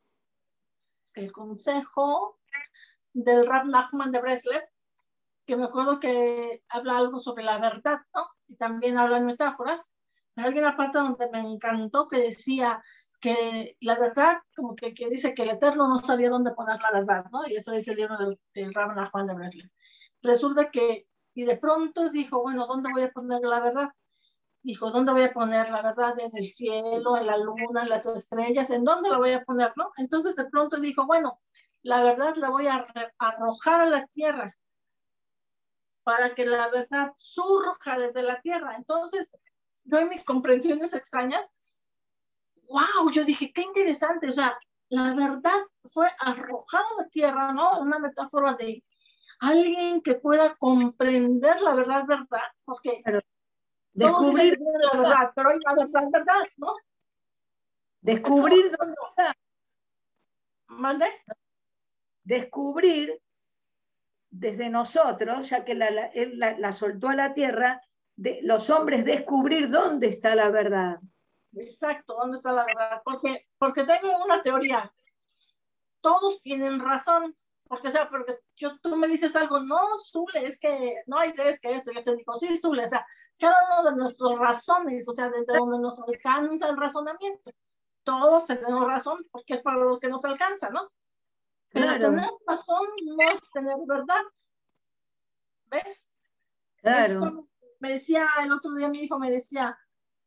del Rab Nachman de Breslev, que me acuerdo que habla algo sobre la verdad, ¿no? Y también habla en metáforas. Hay una parte donde me encantó que decía que la verdad, como que dice que el Eterno no sabía dónde poner la verdad, ¿no? Y eso es el libro del Rab Nachman de Breslev. Resulta que, y de pronto dijo, bueno, ¿dónde voy a poner la verdad? Dijo, ¿dónde voy a poner la verdad? ¿En el cielo, en la luna, en las estrellas? ¿En dónde la voy a poner, no? Entonces de pronto dijo, bueno, la verdad la voy a arrojar a la tierra para que la verdad surja desde la tierra. Entonces, yo en mis comprensiones extrañas, wow, yo dije, qué interesante, o sea, la verdad fue arrojada a la tierra, ¿no? Una metáfora de alguien que pueda comprender la verdad, porque Pero todos dicen descubrir, que tienen la verdad, pero hay la verdad, ¿no? descubrir dónde está. ¿Mande? Descubrir desde nosotros, ya que él la soltó a la tierra, de los hombres descubrir dónde está la verdad. Exacto, ¿dónde está la verdad? Porque tengo una teoría. Todos tienen razón. Porque, o sea, porque tú me dices algo, no, Zule, es que no hay de que esto. Yo te digo, sí, Zule, o sea, cada uno de nuestras razones, o sea, desde donde nos alcanza el razonamiento. Todos tenemos razón, porque es para los que nos alcanza, ¿no? Pero Claro. tener razón no es tener verdad. ¿Ves? Claro. Me decía el otro día, mi hijo me decía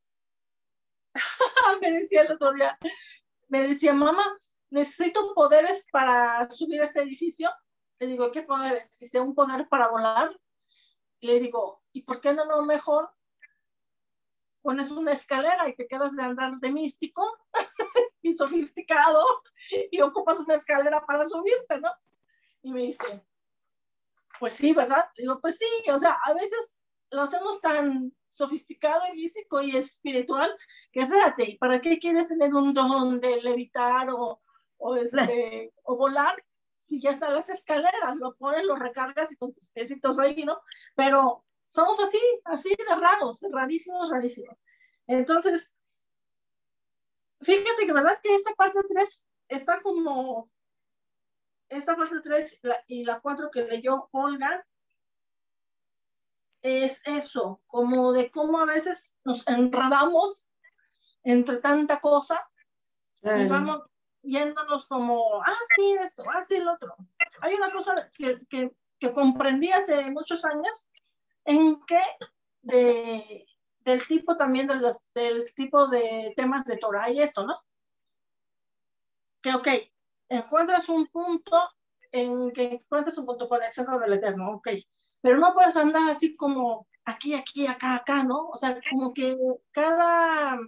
el otro día, me decía, mamá, necesito poderes para subir a este edificio. Le digo, ¿qué poderes? Dice, un poder para volar. Le digo, ¿y por qué no mejor pones una escalera y te quedas de andar de místico y sofisticado y ocupas una escalera para subirte, ¿no? Y me dice, pues sí, ¿verdad? Le digo, pues sí, o sea, a veces lo hacemos tan sofisticado y místico y espiritual que fíjate, ¿para qué quieres tener un don de levitar o volar si ya están las escaleras? Lo pones, lo recargas y con tus piecitos ahí, ¿no? Pero somos así de raros, rarísimos. Entonces, fíjate que verdad que esta parte 3 está como, esta parte 3 y la 4 que leyó Olga, es eso, como de cómo a veces nos enredamos entre tanta cosa, Claro. y vamos yéndonos como, sí, esto, sí, el otro. Hay una cosa que comprendí hace muchos años, en que del tipo también del tipo de temas de Torah y esto, ¿no? Que, ok, encuentras un punto en que encuentras un punto de conexión con el Eterno, ok, pero no puedes andar así como aquí, acá, ¿no? O sea, como que cada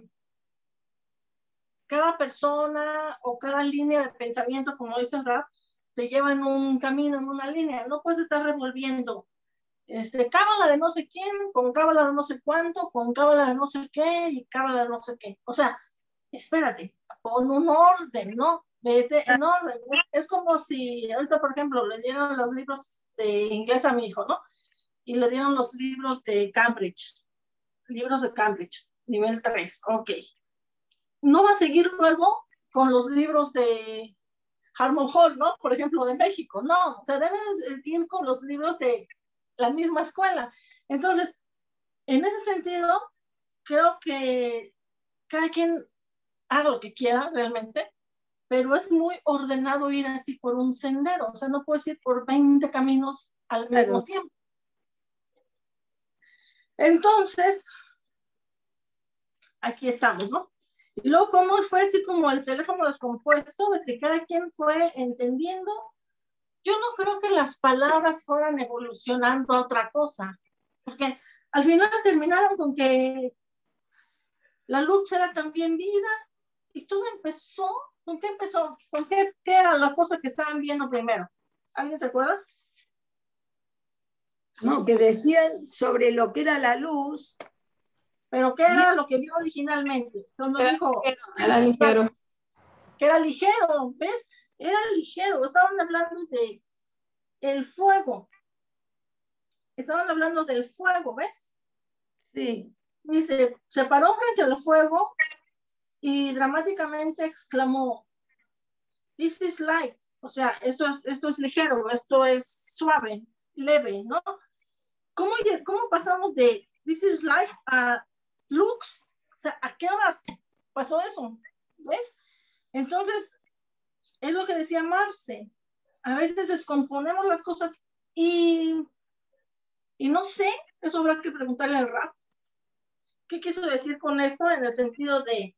persona o cada línea de pensamiento, como dice el rap, te lleva en un camino, en una línea. No puedes estar revolviendo cábala de no sé quién, con cábala de no sé cuánto, con cábala de no sé qué y cábala de no sé qué. O sea, espérate, pon un orden, ¿no? Vete en orden. Es como si ahorita, por ejemplo, le dieron los libros de inglés a mi hijo, ¿no? Y le dieron los libros de Cambridge, nivel 3, ok. No va a seguir luego con los libros de Harmon Hall, ¿no? Por ejemplo, de México, no, o sea, deben ir con los libros de la misma escuela. Entonces, en ese sentido, creo que cada quien haga lo que quiera realmente, pero es muy ordenado ir así por un sendero, o sea, no puedes ir por 20 caminos al mismo tiempo. Entonces, aquí estamos, ¿no? Y luego, ¿cómo fue así como el teléfono descompuesto, de que cada quien fue entendiendo? Yo no creo que las palabras fueran evolucionando a otra cosa, porque al final terminaron con que la luz era también vida, y todo empezó, ¿con qué empezó? ¿Con qué era la cosa que estaban viendo primero? ¿Alguien se acuerda? No, que decían sobre lo que era la luz. Pero ¿qué era lo que vio originalmente? Cuando dijo Era ligero. que era ligero, ¿ves? Era ligero, estaban hablando de el fuego. Estaban hablando del fuego, ¿ves? Sí. Dice, se paró frente al fuego y dramáticamente exclamó, "This is light", o sea, esto es ligero, esto es suave, leve, ¿no? ¿Cómo pasamos de "this is light" a "lux"? O sea, ¿a qué horas pasó eso? ¿Ves? Entonces, es lo que decía Marce. A veces descomponemos las cosas y no sé, eso habrá que preguntarle al rap. ¿Qué quiso decir con esto? En el sentido de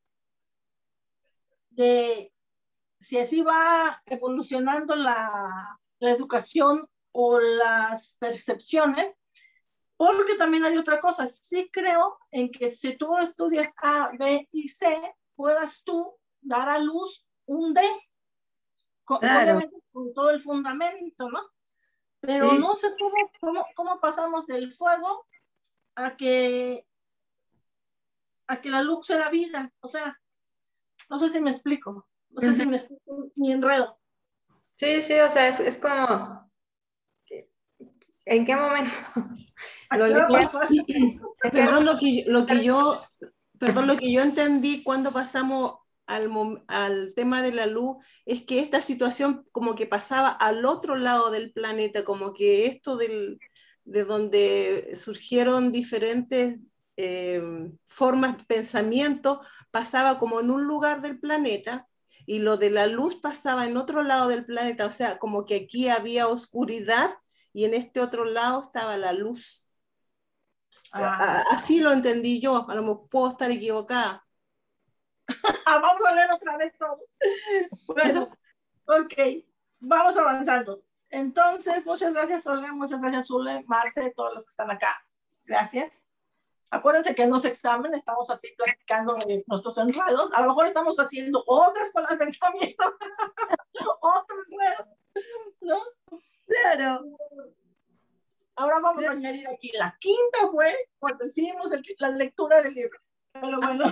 si así va evolucionando la educación o las percepciones, porque también hay otra cosa. Sí creo en que si tú estudias A, B y C, puedas tú dar a luz un D, Claro. obviamente con todo el fundamento, ¿no? Pero Sí, no sé cómo pasamos del fuego a que la luz era vida. O sea, no sé si me explico. No sé si me explico ni enredo. Sí, sí, o sea, es como, ¿en qué momento lo ¿Qué limpias? pasó eso? Perdón lo que yo entendí cuando pasamos al tema de la luz, es que esta situación como que pasaba al otro lado del planeta, como que esto de donde surgieron diferentes formas de pensamiento, pasaba como en un lugar del planeta y lo de la luz pasaba en otro lado del planeta, o sea, como que aquí había oscuridad y en este otro lado estaba la luz. Así lo entendí yo, a lo mejor puedo estar equivocada. Vamos a leer otra vez todo. Bueno, ok, vamos avanzando. Entonces, muchas gracias, Olga, muchas gracias, Zule, Marce, todos los que están acá. Gracias. Acuérdense que no es examen, estamos así platicando de nuestros enredos. A lo mejor estamos haciendo otras con el pensamiento, otro enredo, ¿no? claro. Ahora vamos a añadir aquí. La quinta fue cuando hicimos la lectura del libro. Pero bueno,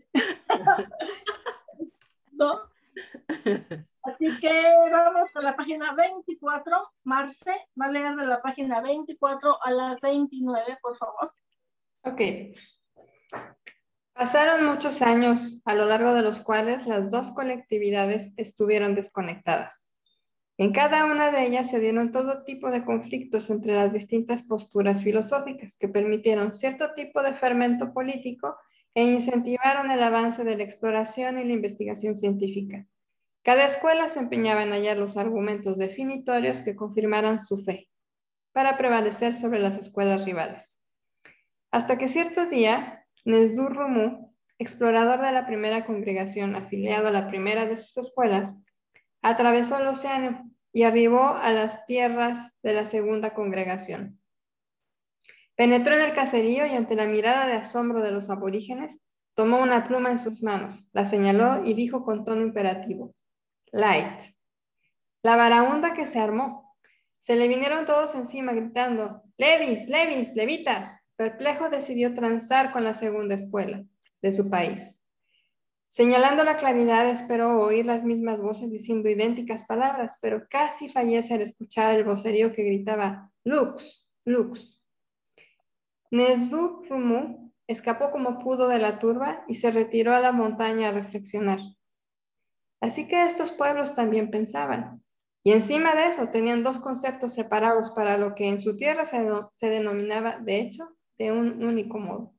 ¿no? Así que vamos con la página 24. Marce va a leer de la página 24 a la 29, por favor. Ok. Pasaron muchos años, a lo largo de los cuales las dos colectividades estuvieron desconectadas. En cada una de ellas se dieron todo tipo de conflictos entre las distintas posturas filosóficas que permitieron cierto tipo de fermento político e incentivaron el avance de la exploración y la investigación científica. Cada escuela se empeñaba en hallar los argumentos definitorios que confirmaran su fe, para prevalecer sobre las escuelas rivales. Hasta que cierto día, Nesdur-Rumu, explorador de la primera congregación afiliado a la primera de sus escuelas, atravesó el océano y arribó a las tierras de la segunda congregación. Penetró en el caserío y ante la mirada de asombro de los aborígenes, tomó una pluma en sus manos, la señaló y dijo con tono imperativo: "Light". La varaunda que se armó. Se le vinieron todos encima gritando: "Levis, Levis, levitas". Perplejo decidió transar con la segunda escuela de su país. Señalando la claridad, esperó oír las mismas voces diciendo idénticas palabras, pero casi fallece al escuchar el vocerío que gritaba: "Lux, Lux". Nesdur-Rumu escapó como pudo de la turba y se retiró a la montaña a reflexionar. Así que estos pueblos también pensaban. Y encima de eso tenían dos conceptos separados para lo que en su tierra se denominaba, de hecho, de un único modo.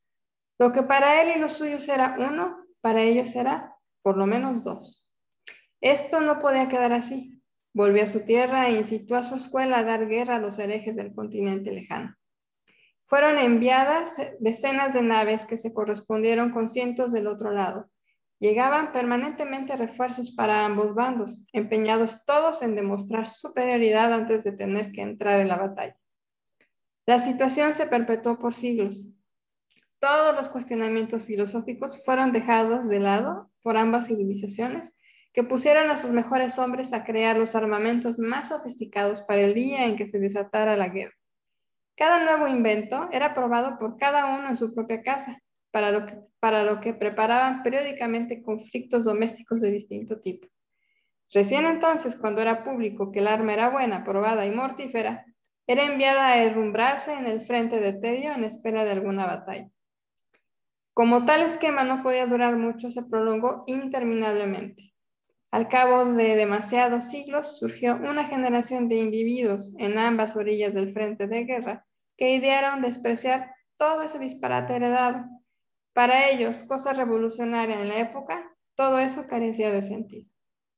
Lo que para él y los suyos era uno, para ellos era por lo menos dos. Esto no podía quedar así. Volvió a su tierra e incitó a su escuela a dar guerra a los herejes del continente lejano. Fueron enviadas decenas de naves que se correspondieron con cientos del otro lado. Llegaban permanentemente refuerzos para ambos bandos, empeñados todos en demostrar superioridad antes de tener que entrar en la batalla. La situación se perpetuó por siglos. Todos los cuestionamientos filosóficos fueron dejados de lado por ambas civilizaciones, que pusieron a sus mejores hombres a crear los armamentos más sofisticados para el día en que se desatara la guerra. Cada nuevo invento era probado por cada uno en su propia casa, para lo que preparaban periódicamente conflictos domésticos de distinto tipo. Recién entonces, cuando era público que el arma era buena, probada y mortífera, era enviada a herrumbrarse en el frente de tedio en espera de alguna batalla. Como tal esquema no podía durar mucho, se prolongó interminablemente. Al cabo de demasiados siglos, surgió una generación de individuos en ambas orillas del frente de guerra que idearon despreciar todo ese disparate heredado. Para ellos, cosa revolucionaria en la época, todo eso carecía de sentido.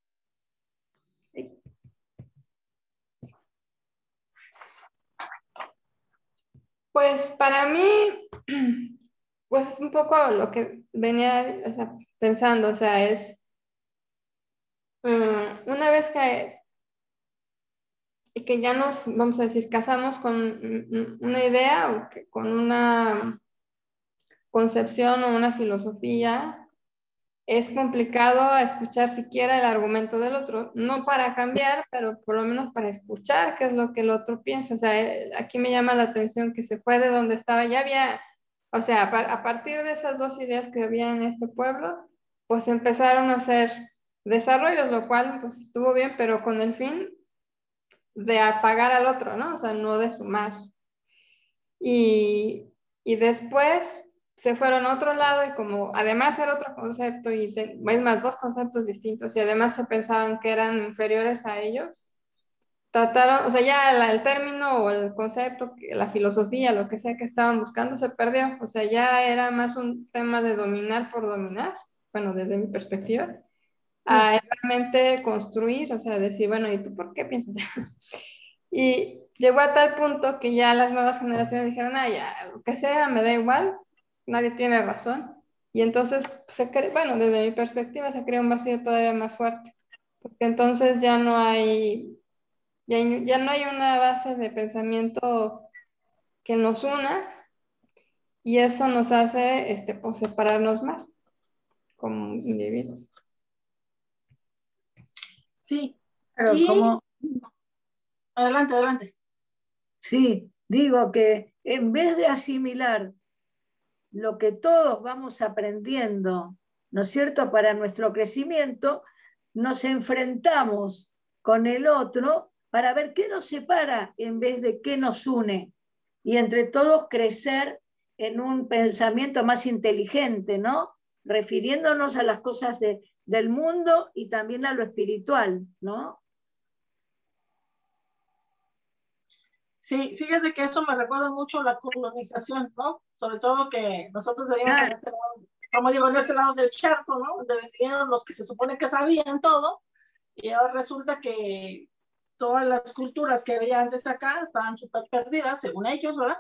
Pues para mí, pues es un poco lo que venía, o sea, pensando, o sea, es una vez que ya nos, vamos a decir, casamos con una idea o que, con una concepción o una filosofía, es complicado escuchar siquiera el argumento del otro, no para cambiar, pero por lo menos para escuchar qué es lo que el otro piensa. O sea, aquí me llama la atención que se fue de donde estaba, ya había, o sea, a partir de esas dos ideas que había en este pueblo, pues empezaron a hacer desarrollos, lo cual pues estuvo bien, pero con el fin de apagar al otro, ¿no? O sea, no de sumar. Y después se fueron a otro lado y como además era otro concepto y es más, dos conceptos distintos y además se pensaban que eran inferiores a ellos, trataron, o sea, ya el término o el concepto, la filosofía, lo que sea que estaban buscando se perdió, o sea, ya era más un tema de dominar por dominar, bueno, desde mi perspectiva, a realmente construir, o sea, decir, bueno, ¿y tú por qué piensas? Y llegó a tal punto que ya las nuevas generaciones dijeron, ah, ya, lo que sea, me da igual, nadie tiene razón. Y entonces, bueno, desde mi perspectiva se crea un vacío todavía más fuerte, porque entonces ya no hay, ya no hay una base de pensamiento que nos una y eso nos hace pues, separarnos más como individuos. Sí. Claro, Y como, adelante, adelante. sí, digo que en vez de asimilar lo que todos vamos aprendiendo, ¿no es cierto?, para nuestro crecimiento, nos enfrentamos con el otro para ver qué nos separa en vez de qué nos une. Y entre todos crecer en un pensamiento más inteligente, ¿no? Refiriéndonos a las cosas del mundo y también a lo espiritual, ¿no? Sí, fíjate que eso me recuerda mucho la colonización, ¿no? Sobre todo que nosotros veníamos en este lado, como digo, en este lado del charco, ¿no? Donde vinieron los que se supone que sabían todo, y ahora resulta que todas las culturas que había antes acá estaban súper perdidas, según ellos, ¿verdad?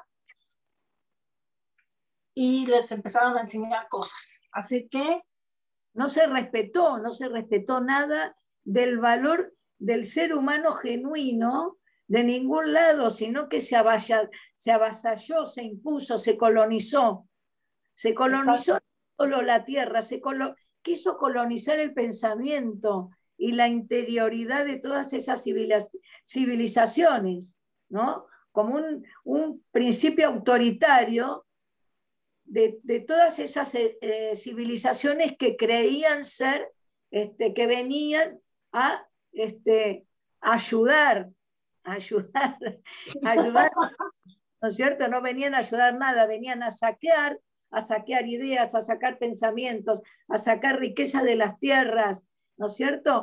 Y les empezaron a enseñar cosas. Así que no se respetó nada del valor del ser humano genuino de ningún lado, sino que se avasalló, se impuso, se colonizó. Se colonizó no solo la tierra, quiso colonizar el pensamiento y la interioridad de todas esas civilizaciones, ¿no? Como un principio autoritario de todas esas civilizaciones que creían ser, que venían a ayudar, ¿no es cierto? No venían a ayudar nada, venían a saquear ideas, a sacar pensamientos, a sacar riqueza de las tierras, ¿no es cierto?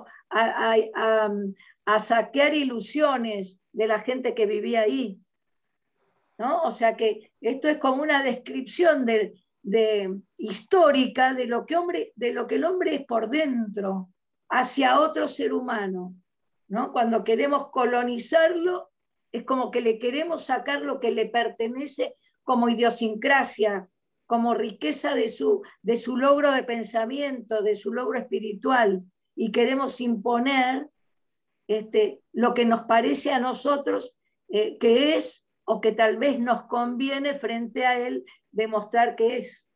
A saquear ilusiones de la gente que vivía ahí, ¿no? O sea que esto es como una descripción histórica de lo que el hombre es por dentro, hacia otro ser humano, ¿no? Cuando queremos colonizarlo, es como que le queremos sacar lo que le pertenece como idiosincrasia, como riqueza de su logro de pensamiento, de su logro espiritual, y queremos imponer lo que nos parece a nosotros que es, o que tal vez nos conviene frente a él demostrar que es.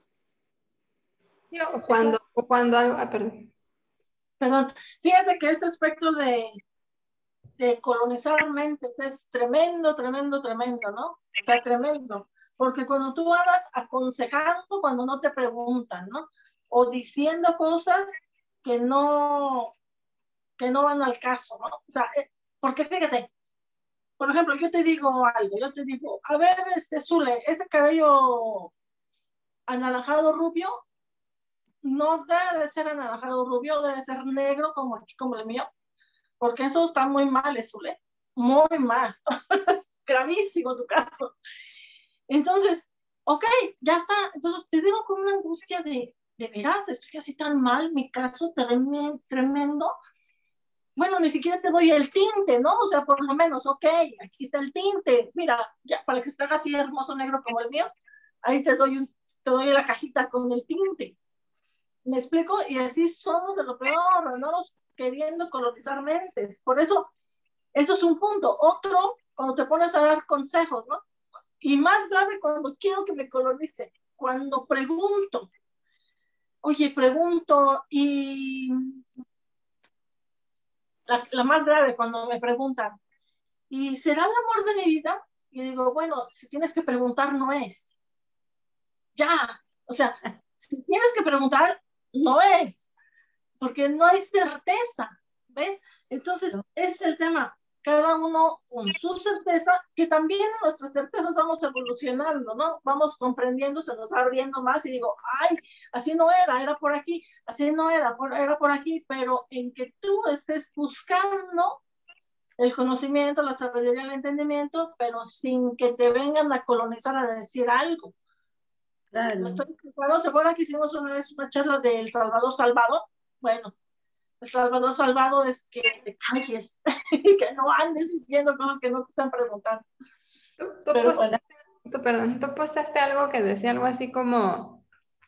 Perdón. Perdón, fíjate que este aspecto de colonizar mentes es tremendo, tremendo, tremendo, ¿no? O sea, tremendo. Porque cuando tú andas aconsejando, cuando no te preguntan, ¿no? O diciendo cosas que no van al caso, ¿no? O sea, porque fíjate, por ejemplo, yo te digo algo, yo te digo, a ver, Zule, este cabello anaranjado rubio, no debe de ser anaranjado rubio, debe ser negro como el mío, porque eso está muy mal, Zule, muy mal, gravísimo tu caso. Entonces, ok, ya está, entonces te digo con una angustia de veras, estoy así tan mal, mi caso tremendo. Bueno, ni siquiera te doy el tinte, ¿no? O sea, por lo menos, ok, aquí está el tinte. Mira, ya para que esté así hermoso negro como el mío, ahí te doy la cajita con el tinte. ¿Me explico? Y así somos de lo peor, ¿no? Queriendo colonizar mentes. Por eso, eso es un punto. Otro, cuando te pones a dar consejos, ¿no? Y más grave cuando quiero que me colonice. Cuando pregunto, oye, pregunto y... La más grave cuando me preguntan, ¿y será el amor de mi vida? Y digo, bueno, si tienes que preguntar, no es. Ya, o sea, si tienes que preguntar, no es, porque no hay certeza, ¿ves? Entonces, ese es el tema. Cada uno con su certeza, que también en nuestras certezas vamos evolucionando, ¿no? Vamos comprendiendo, se nos va abriendo más y digo, ay, así no era por aquí, así no era por aquí, pero en que tú estés buscando el conocimiento, la sabiduría, el entendimiento, pero sin que te vengan a colonizar a decir algo. Claro. ¿Me estoy explicando? ¿Se acuerdan que hicimos una vez una charla del Salvador Salvado? Bueno, el Salvador Salvado es que te calles y que no andes diciendo cosas que no te están preguntando. Tú postaste algo que decía algo así como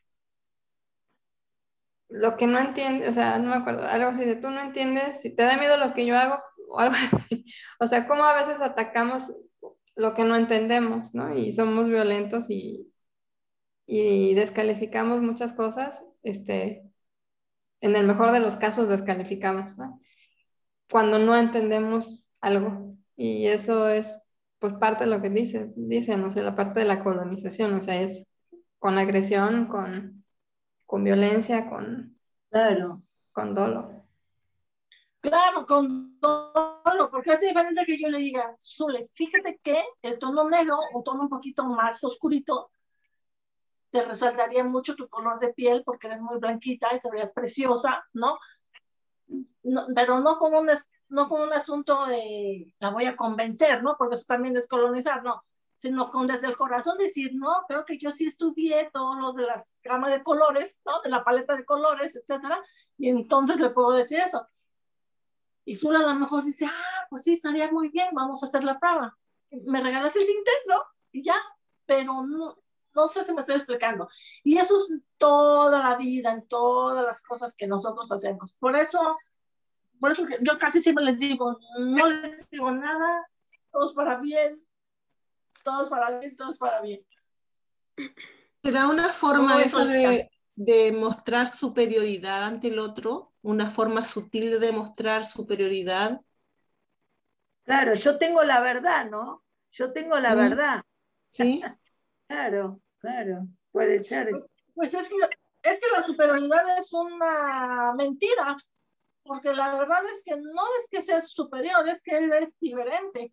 lo que no entiendes, o sea, no me acuerdo, algo así de tú no entiendes, si te da miedo lo que yo hago o algo así. O sea, cómo a veces atacamos lo que no entendemos, ¿no? Y somos violentos y descalificamos muchas cosas, en el mejor de los casos descalificamos, ¿no? Cuando no entendemos algo. Y eso es, pues, parte de lo que dicen, o sea, la parte de la colonización, o sea, es con agresión, con violencia, Claro. con dolo. Claro, con dolo, porque es diferente que yo le diga, Zule, fíjate que el tono negro, un tono un poquito más oscurito, te resaltaría mucho tu color de piel porque eres muy blanquita y te verías preciosa, ¿no? No, pero no como un asunto de la voy a convencer, ¿no? Porque eso también es colonizar, no, sino con desde el corazón decir, no, creo que yo sí estudié todos los de las gamas de colores, ¿no? De la paleta de colores, etcétera, y entonces le puedo decir eso. Y Zula a lo mejor dice, pues sí, estaría muy bien, vamos a hacer la prueba. ¿Me regalas el tinte? ¿No? Y ya, pero no sé si me estoy explicando. Y eso es toda la vida, en todas las cosas que nosotros hacemos. Por eso yo casi siempre les digo, no les digo nada, todos para bien, todos para bien, todos para bien. ¿Será una forma esa de mostrar superioridad ante el otro? ¿Una forma sutil de mostrar superioridad? Claro, yo tengo la verdad, ¿no? Yo tengo la verdad. Sí. Claro, puede ser. Pues es que la superioridad es una mentira, porque la verdad es que no es que seas superior, es que él es diferente.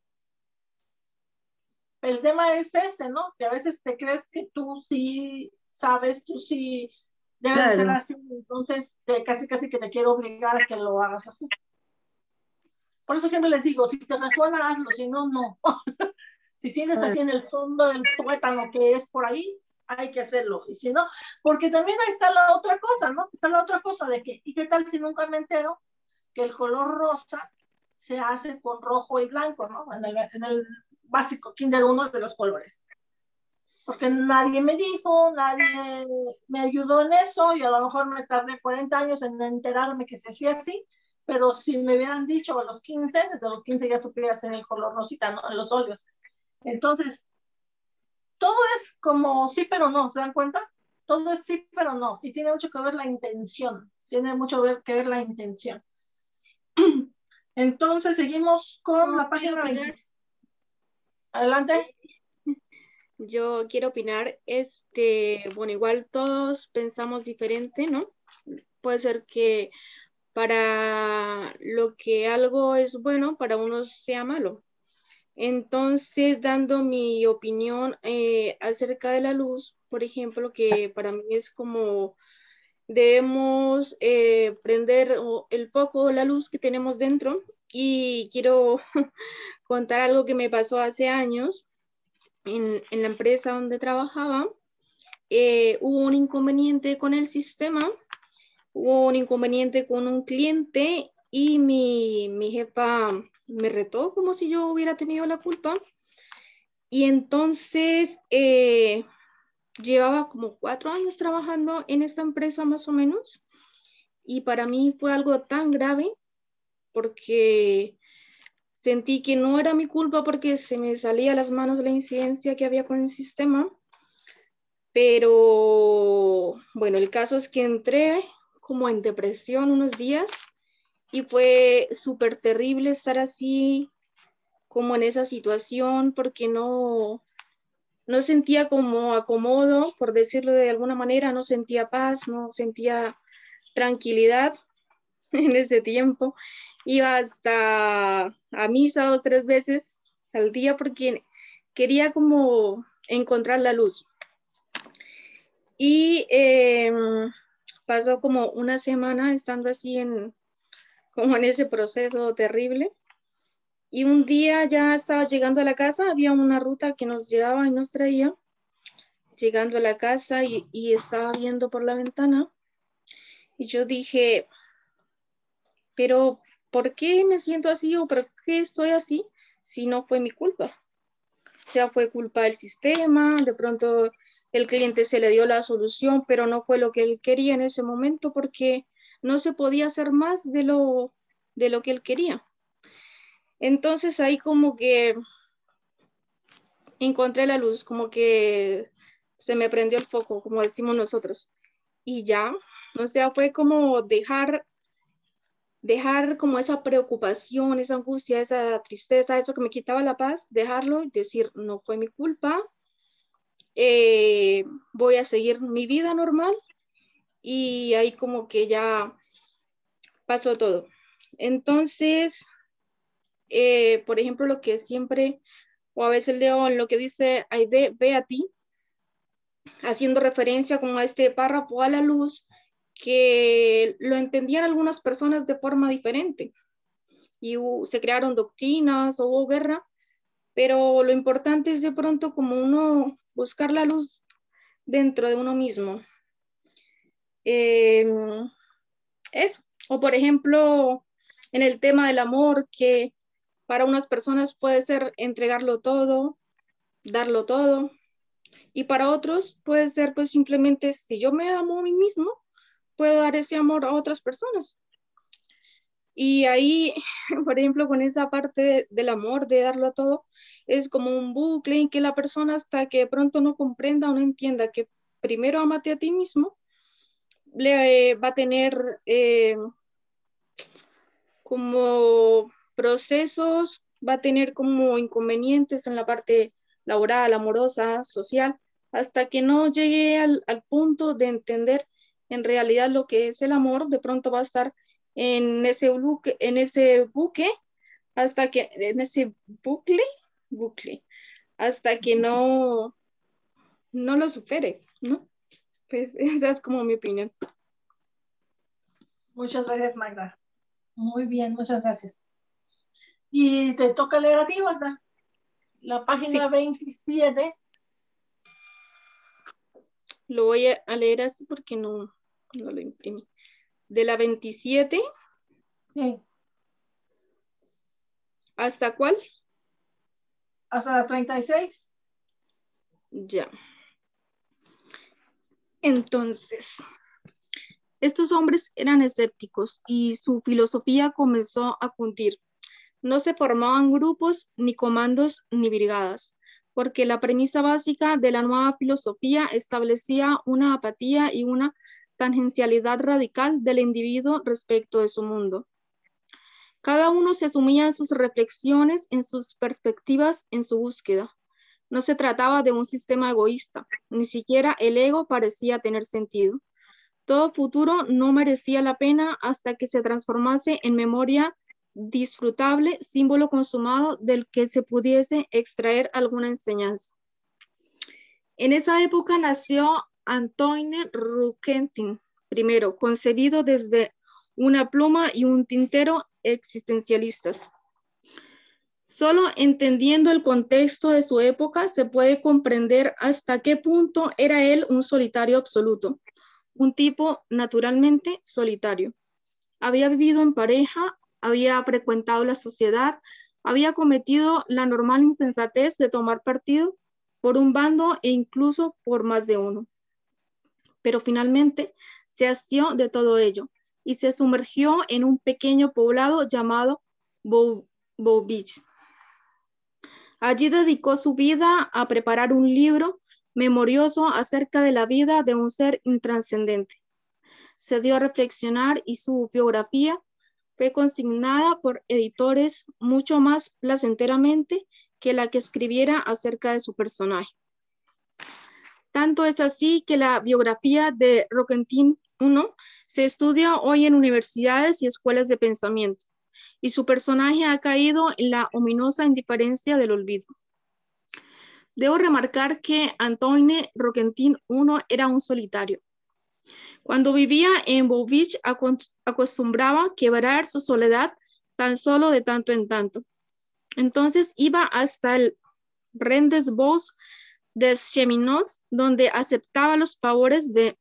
El tema es ¿no? Que a veces te crees que tú sí sabes, tú sí debes ser así, entonces casi que te quiero obligar a que lo hagas así. Por eso siempre les digo, si te resuena, hazlo, si no, no. Si sientes así en el fondo del tuétano que es por ahí, hay que hacerlo. Y si no, porque también ahí está la otra cosa, ¿no? Está la otra cosa de que, ¿y qué tal si nunca me entero que el color rosa se hace con rojo y blanco, ¿no? En el básico Kinder 1 de los colores. Porque nadie me dijo, nadie me ayudó en eso, y a lo mejor me tardé 40 años en enterarme que se hacía así, pero si me hubieran dicho a los 15, desde los 15 ya supiera hacer el color rosita, ¿no? En los óleos. Entonces, todo es como sí, pero no, ¿se dan cuenta? Todo es sí, pero no, y tiene mucho que ver la intención, tiene mucho que ver la intención. Entonces, seguimos con la página 20. Adelante. Yo quiero opinar, bueno, igual todos pensamos diferente, ¿no? Puede ser que para lo que algo es bueno, para unos sea malo. Entonces, dando mi opinión acerca de la luz, por ejemplo, que para mí es como debemos prender el foco, la luz que tenemos dentro, y quiero contar algo que me pasó hace años en la empresa donde trabajaba. Hubo un inconveniente con el sistema, hubo un inconveniente con un cliente y mi jefa me retó como si yo hubiera tenido la culpa. Y entonces llevaba como 4 años trabajando en esta empresa más o menos, y para mí fue algo tan grave porque sentí que no era mi culpa porque se me salía a las manos la incidencia que había con el sistema. Pero bueno, el caso es que entré como en depresión unos días y fue súper terrible estar así como en esa situación porque no sentía como acomodo, por decirlo de alguna manera, no sentía paz, no sentía tranquilidad en ese tiempo. Iba hasta a misa 2 o 3 veces al día porque quería como encontrar la luz. Y pasó como una semana estando así como en ese proceso terrible. Y un día ya estaba llegando a la casa, había una ruta que nos llevaba y nos traía, llegando a la casa y estaba viendo por la ventana. Y yo dije, pero ¿por qué me siento así o por qué estoy así si no fue mi culpa? O sea, fue culpa del sistema, de pronto el cliente se le dio la solución, pero no fue lo que él quería en ese momento porque no se podía hacer más de lo que él quería. Entonces ahí como que encontré la luz, como que se me prendió el foco, como decimos nosotros. Y ya, o sea, fue como dejar como esa preocupación, esa angustia, esa tristeza, eso que me quitaba la paz, dejarlo y decir, no fue mi culpa, voy a seguir mi vida normal, y ahí como que ya pasó todo. Entonces, por ejemplo, lo que siempre, o a veces leo en lo que dice Aide Beatty, haciendo referencia como a este párrafo a la luz, que lo entendían algunas personas de forma diferente y se crearon doctrinas o hubo guerra, pero lo importante es de pronto como uno buscar la luz dentro de uno mismo. Eso. O por ejemplo, en el tema del amor, que para unas personas puede ser entregarlo todo, darlo todo, y para otros puede ser pues simplemente si yo me amo a mí mismo, puedo dar ese amor a otras personas. Y ahí, por ejemplo, con esa parte del amor, de darlo todo, es como un bucle en que la persona hasta que de pronto no comprenda o no entienda que primero amate a ti mismo, le va a tener como procesos, va a tener como inconvenientes en la parte laboral, amorosa, social, hasta que no llegue al punto de entender en realidad lo que es el amor. De pronto va a estar en ese bucle, hasta que, en ese bucle, hasta que no lo supere, ¿no? Pues esa es como mi opinión. Muchas gracias, Magda. Muy bien, muchas gracias. Y te toca leer a ti, Magda. La página 27. Lo voy a leer así porque no lo imprimí. De la 27. Sí. ¿Hasta cuál? Hasta las 36. Ya. Entonces, estos hombres eran escépticos y su filosofía comenzó a cundir. No se formaban grupos, ni comandos, ni brigadas, porque la premisa básica de la nueva filosofía establecía una apatía y una tangencialidad radical del individuo respecto de su mundo. Cada uno se sumía en sus reflexiones, en sus perspectivas, en su búsqueda. No se trataba de un sistema egoísta, ni siquiera el ego parecía tener sentido. Todo futuro no merecía la pena hasta que se transformase en memoria disfrutable, símbolo consumado del que se pudiese extraer alguna enseñanza. En esa época nació Antoine Roquentin, primero, concebido desde una pluma y un tintero existencialistas. Solo entendiendo el contexto de su época se puede comprender hasta qué punto era él un solitario absoluto, un tipo naturalmente solitario. Había vivido en pareja, había frecuentado la sociedad, había cometido la normal insensatez de tomar partido por un bando e incluso por más de uno. Pero finalmente se hastió de todo ello y se sumergió en un pequeño poblado llamado Bouvich. Allí dedicó su vida a preparar un libro memorioso acerca de la vida de un ser intrascendente. Se dio a reflexionar y su biografía fue consignada por editores mucho más placenteramente que la que escribiera acerca de su personaje. Tanto es así que la biografía de Roquentin I se estudia hoy en universidades y escuelas de pensamiento, y su personaje ha caído en la ominosa indiferencia del olvido. Debo remarcar que Antoine Roquentin I era un solitario. Cuando vivía en Bouvich acostumbraba quebrar su soledad tan solo de tanto en tanto. Entonces iba hasta el Rendez-vous des Cheminots, donde aceptaba los favores de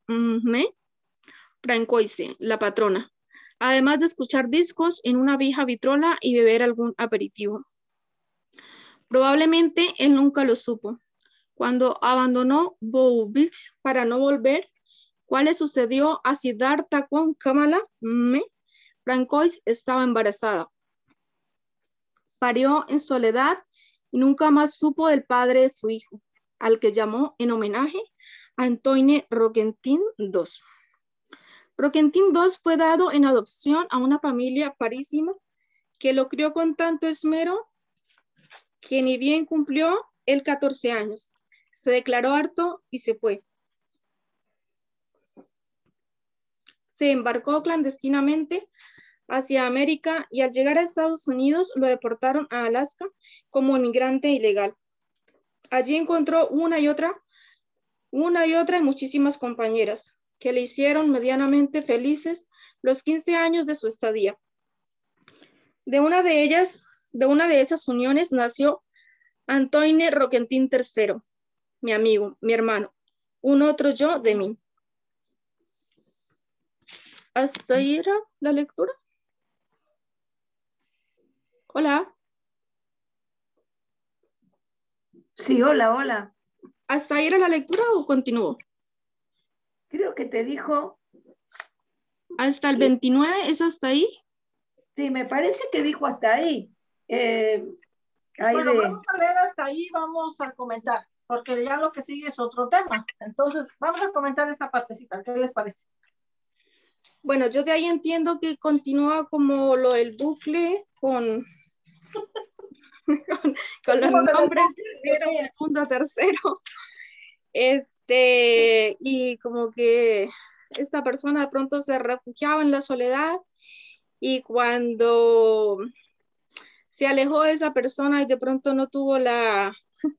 Francoise, la patrona, además de escuchar discos en una vieja vitrola y beber algún aperitivo. Probablemente él nunca lo supo. Cuando abandonó Bouvich para no volver, ¿cuál le sucedió a Siddhartha con Kamala? Francoise estaba embarazada. Parió en soledad y nunca más supo del padre de su hijo, al que llamó en homenaje a Antoine Roquentin II. Roquentin II fue dado en adopción a una familia parisina que lo crió con tanto esmero que ni bien cumplió él 14 años. Se declaró harto y se fue. Se embarcó clandestinamente hacia América y al llegar a Estados Unidos lo deportaron a Alaska como inmigrante ilegal. Allí encontró una y otra y muchísimas compañeras que le hicieron medianamente felices los 15 años de su estadía. De una de esas uniones nació Antoine Roquentin III, mi amigo, mi hermano, un otro yo de mí. ¿Hasta ahí era la lectura? Hola. Sí, hola, hola. ¿Hasta ahí era la lectura o continúo? Creo que te dijo... ¿Hasta el 29 es hasta ahí? Sí, me parece que dijo hasta ahí. Bueno, vamos a leer hasta ahí, vamos a comentar, porque ya lo que sigue es otro tema. Entonces, vamos a comentar esta partecita. ¿Qué les parece? Bueno, yo de ahí entiendo que continúa como lo del bucle con los nombres primero, segundo, tercero. Y como que esta persona de pronto se refugiaba en la soledad y cuando se alejó de esa persona y de pronto no tuvo la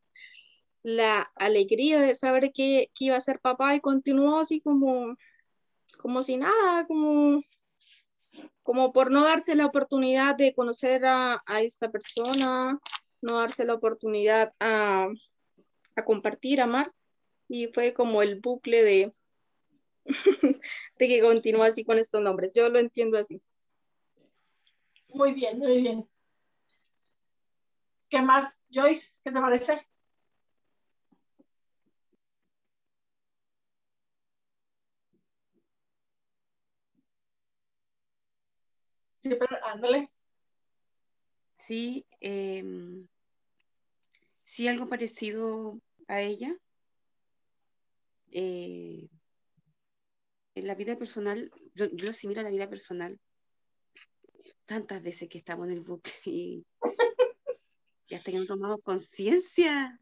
alegría de saber que iba a ser papá y continuó así como si nada, como por no darse la oportunidad de conocer a esta persona, no darse la oportunidad a compartir, amar. Y fue como el bucle de, de que continúa así con estos nombres. Yo lo entiendo así. Muy bien, muy bien. ¿Qué más, Joyce? ¿Qué te parece? Sí, pero ándale. Sí, sí, algo parecido a ella. En la vida personal, yo lo asimilo a la vida personal tantas veces que estamos en el buque y hasta que no tomamos conciencia,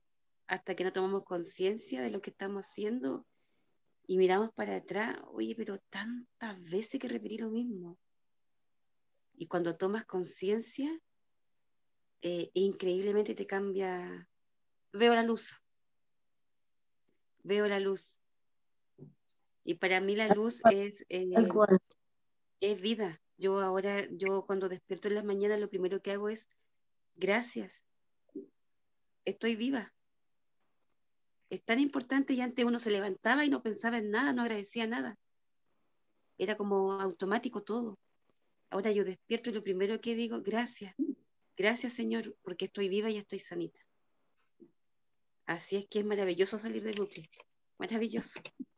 de lo que estamos haciendo y miramos para atrás, oye, pero tantas veces que repetí lo mismo. Y cuando tomas conciencia, increíblemente te cambia. Veo la luz. Y para mí la luz Tal cual. es vida. Yo cuando despierto en las mañanas, lo primero que hago es, gracias, estoy viva. Es tan importante, y antes uno se levantaba y no pensaba en nada, no agradecía nada. Era como automático todo. Ahora yo despierto y lo primero que digo, gracias Señor, porque estoy viva y estoy sanita. Así es que es maravilloso salir del bucle. Maravilloso.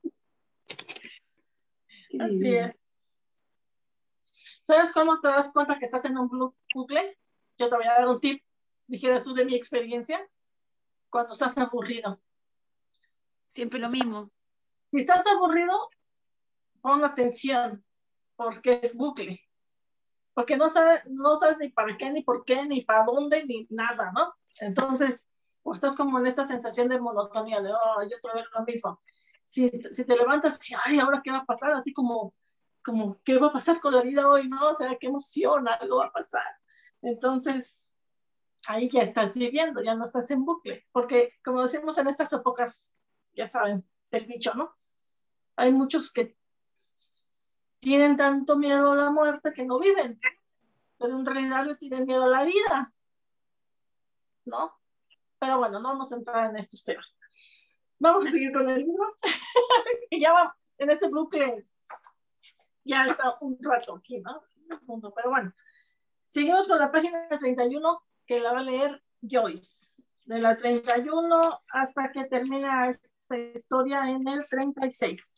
Así es. ¿Sabes cómo te das cuenta que estás en un bucle? Yo te voy a dar un tip, dijeras tú de mi experiencia, cuando estás aburrido. Siempre lo mismo. Si estás aburrido, pon atención, porque es bucle. Porque no sabes ni para qué, ni por qué, ni para dónde, ni nada, ¿no? Entonces, o estás como en esta sensación de monotonía, de, oh, yo otra vez lo mismo. Si te levantas y, ay, ¿ahora qué va a pasar? Así como, ¿qué va a pasar con la vida hoy, no? O sea, qué emoción, algo va a pasar. Entonces, ahí ya estás viviendo, ya no estás en bucle. Porque, como decimos en estas épocas, ya saben, del bicho, ¿no? Hay muchos que tienen tanto miedo a la muerte que no viven, pero en realidad le tienen miedo a la vida, ¿no? Pero bueno, no vamos a entrar en estos temas. Vamos a seguir con el libro, que ya va en ese bucle, ya está un rato aquí, ¿no? Pero bueno, seguimos con la página 31, que la va a leer Joyce. De la 31 hasta que termina esta historia en el 36.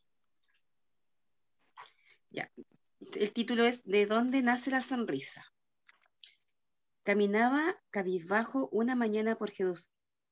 Ya. El título es ¿De dónde nace la sonrisa? Caminaba cabizbajo una mañana por Jerusalén.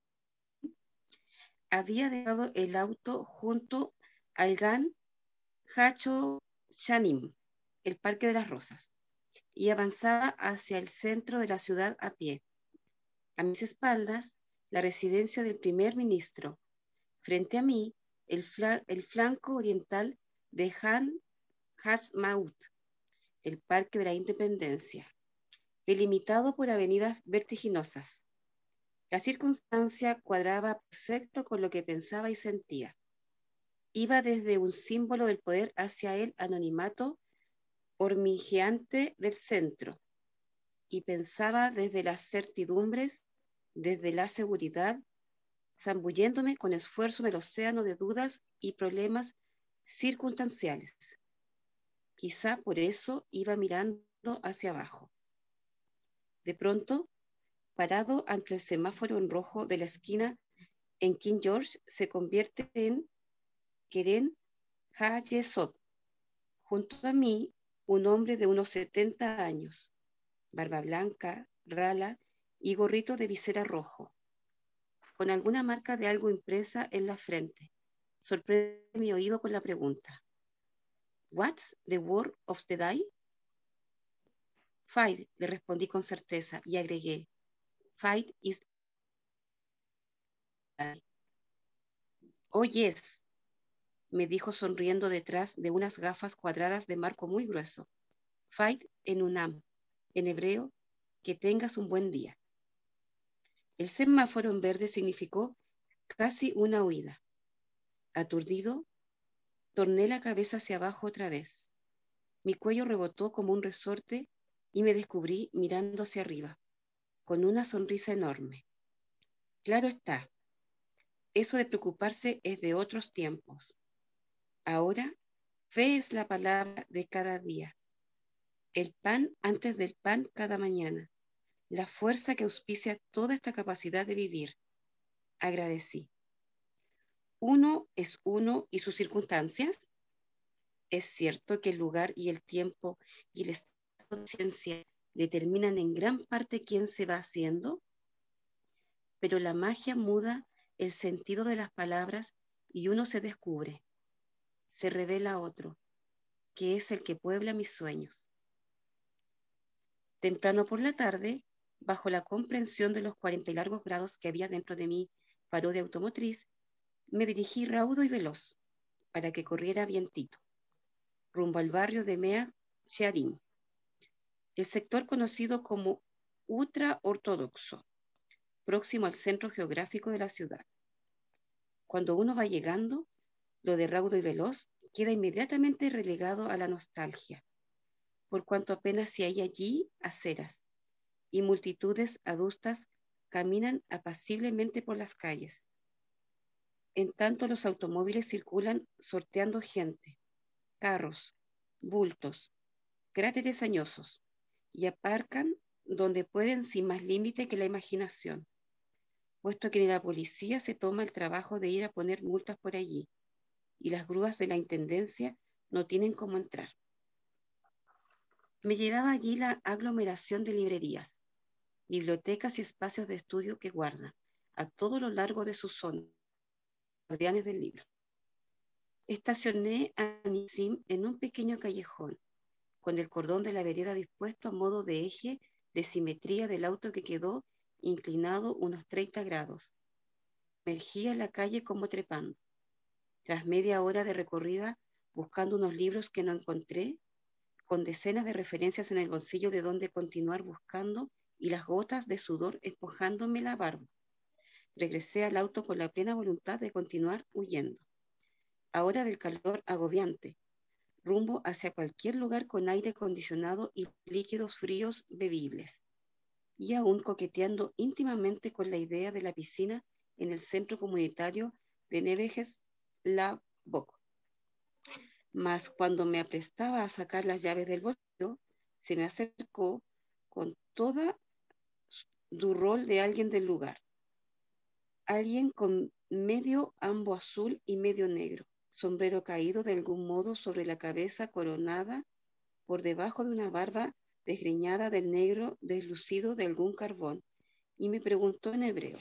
Había dejado el auto junto al Gan HaShanim, el Parque de las Rosas, y avanzaba hacia el centro de la ciudad a pie. A mis espaldas, la residencia del primer ministro. Frente a mí, el flanco oriental de Han Hashmaut, el Parque de la Independencia, delimitado por avenidas vertiginosas. La circunstancia cuadraba perfecto con lo que pensaba y sentía. Iba desde un símbolo del poder hacia el anonimato hormigueante del centro, y pensaba desde las certidumbres, desde la seguridad, zambulléndome con esfuerzo en el océano de dudas y problemas circunstanciales. Quizá por eso iba mirando hacia abajo. De pronto, parado ante el semáforo en rojo de la esquina en King George, se convierte en Keren HaYesod. Junto a mí, un hombre de unos 70 años, barba blanca, rala y gorrito de visera rojo, con alguna marca de algo impresa en la frente. Sorprende mi oído con la pregunta: ¿What's the word of the day? Fight, le respondí con certeza y agregué: Fight is the day. Oh, yes, me dijo sonriendo detrás de unas gafas cuadradas de marco muy grueso. Fight en Unam, en hebreo, que tengas un buen día. El semáforo en verde significó casi una huida. Aturdido, torné la cabeza hacia abajo otra vez. Mi cuello rebotó como un resorte y me descubrí mirando hacia arriba, con una sonrisa enorme. Claro está, Eso de preocuparse es de otros tiempos. Ahora, fe es la palabra de cada día. El pan antes del pan cada mañana. La fuerza que auspicia toda esta capacidad de vivir. Agradecí. Uno es uno y sus circunstancias. Es cierto que el lugar y el tiempo y el estado de conciencia determinan en gran parte quién se va haciendo, pero la magia muda el sentido de las palabras y uno se descubre, se revela otro, que es el que puebla mis sueños. Temprano por la tarde, bajo la comprensión de los 40 y largos grados que había dentro de mi parodia automotriz, me dirigí raudo y veloz para que corriera vientito, rumbo al barrio de Mea Shearim, el sector conocido como ultra-ortodoxo, próximo al centro geográfico de la ciudad. Cuando uno va llegando, lo de raudo y veloz queda inmediatamente relegado a la nostalgia, por cuanto apenas si hay allí aceras, y multitudes adustas caminan apaciblemente por las calles. En tanto los automóviles circulan sorteando gente, carros, bultos, cráteres añosos, y aparcan donde pueden sin más límite que la imaginación, puesto que ni la policía se toma el trabajo de ir a poner multas por allí, y las grúas de la intendencia no tienen cómo entrar. Me llevaba allí la aglomeración de librerías, bibliotecas y espacios de estudio que guardan, a todo lo largo de su zona, guardianes del libro. Estacioné a Nisim en un pequeño callejón, con el cordón de la vereda dispuesto a modo de eje de simetría del auto que quedó inclinado unos 30 grados. Emergí a la calle como trepando. Tras media hora de recorrida, buscando unos libros que no encontré, con decenas de referencias en el bolsillo de donde continuar buscando y las gotas de sudor esponjándome la barba, regresé al auto con la plena voluntad de continuar huyendo. Ahora del calor agobiante, rumbo hacia cualquier lugar con aire acondicionado y líquidos fríos bebibles, y aún coqueteando íntimamente con la idea de la piscina en el centro comunitario de Nevejes La Boc. Mas cuando me aprestaba a sacar las llaves del bolsillo, se me acercó con toda durrol de alguien del lugar. Alguien con medio ambo azul y medio negro, sombrero caído de algún modo sobre la cabeza coronada por debajo de una barba desgreñada del negro deslucido de algún carbón, y me preguntó en hebreo: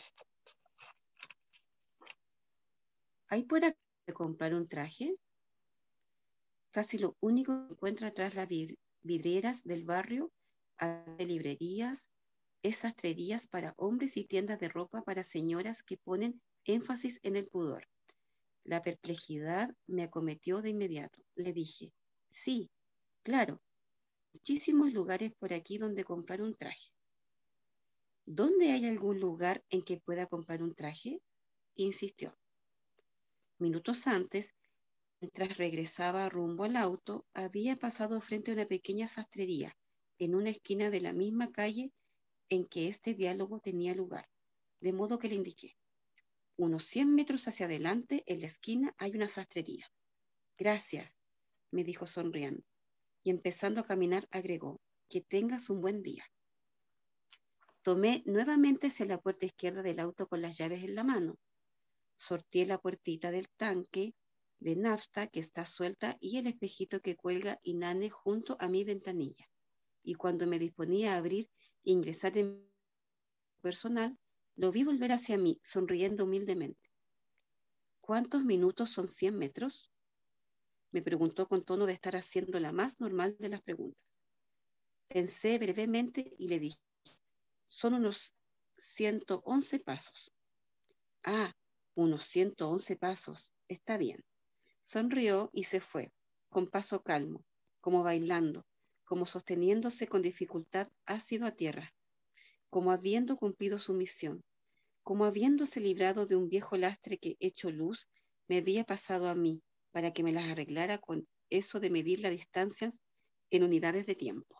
¿hay por aquí de comprar un traje? Casi lo único que encuentra tras las vidrieras del barrio, de librerías, es sastrerías para hombres y tiendas de ropa para señoras que ponen énfasis en el pudor. La perplejidad me acometió de inmediato. Le dije: sí, claro, muchísimos lugares por aquí donde comprar un traje. ¿Dónde hay algún lugar en que pueda comprar un traje? Insistió. Minutos antes, mientras regresaba rumbo al auto, había pasado frente a una pequeña sastrería en una esquina de la misma calle en que este diálogo tenía lugar, de modo que le indiqué: unos 100 metros hacia adelante, en la esquina, hay una sastrería. Gracias, me dijo sonriendo, y empezando a caminar agregó: que tengas un buen día. Tomé nuevamente hacia la puerta izquierda del auto con las llaves en la mano. Sorteé la puertita del tanque de nafta que está suelta y el espejito que cuelga inane junto a mi ventanilla. Y cuando me disponía a abrir e ingresar en mi personal, lo vi volver hacia mí, sonriendo humildemente. ¿Cuántos minutos son 100 metros? Me preguntó con tono de estar haciendo la más normal de las preguntas. Pensé brevemente y le dije: son unos 111 pasos. Ah, unos 111 pasos, está bien. Sonrió y se fue, con paso calmo, como bailando, como sosteniéndose con dificultad ácido a tierra, como habiendo cumplido su misión, como habiéndose librado de un viejo lastre que, hecho luz, me había pasado a mí para que me las arreglara con eso de medir las distancias en unidades de tiempo.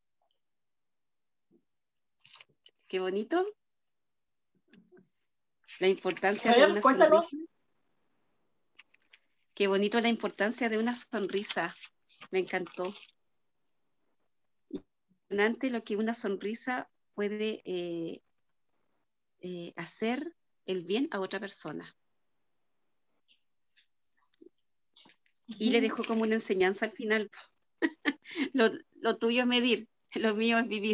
Qué bonito. La importancia A de ver, una cuéntanos. sonrisa. Qué bonito la importancia de una sonrisa. Me encantó. Impresionante lo que una sonrisa puede hacer el bien a otra persona. Y le dejó como una enseñanza al final. Lo tuyo es medir, lo mío es vivir.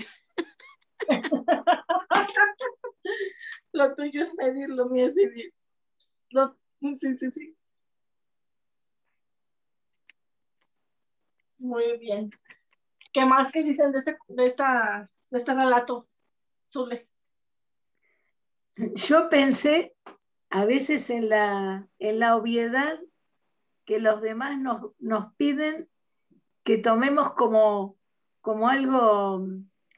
Lo tuyo es medir, lo mío es vivir. Sí, sí, sí. Muy bien. ¿Qué más que dicen de este relato, Zule? Yo pensé a veces en la obviedad que los demás nos piden que tomemos como algo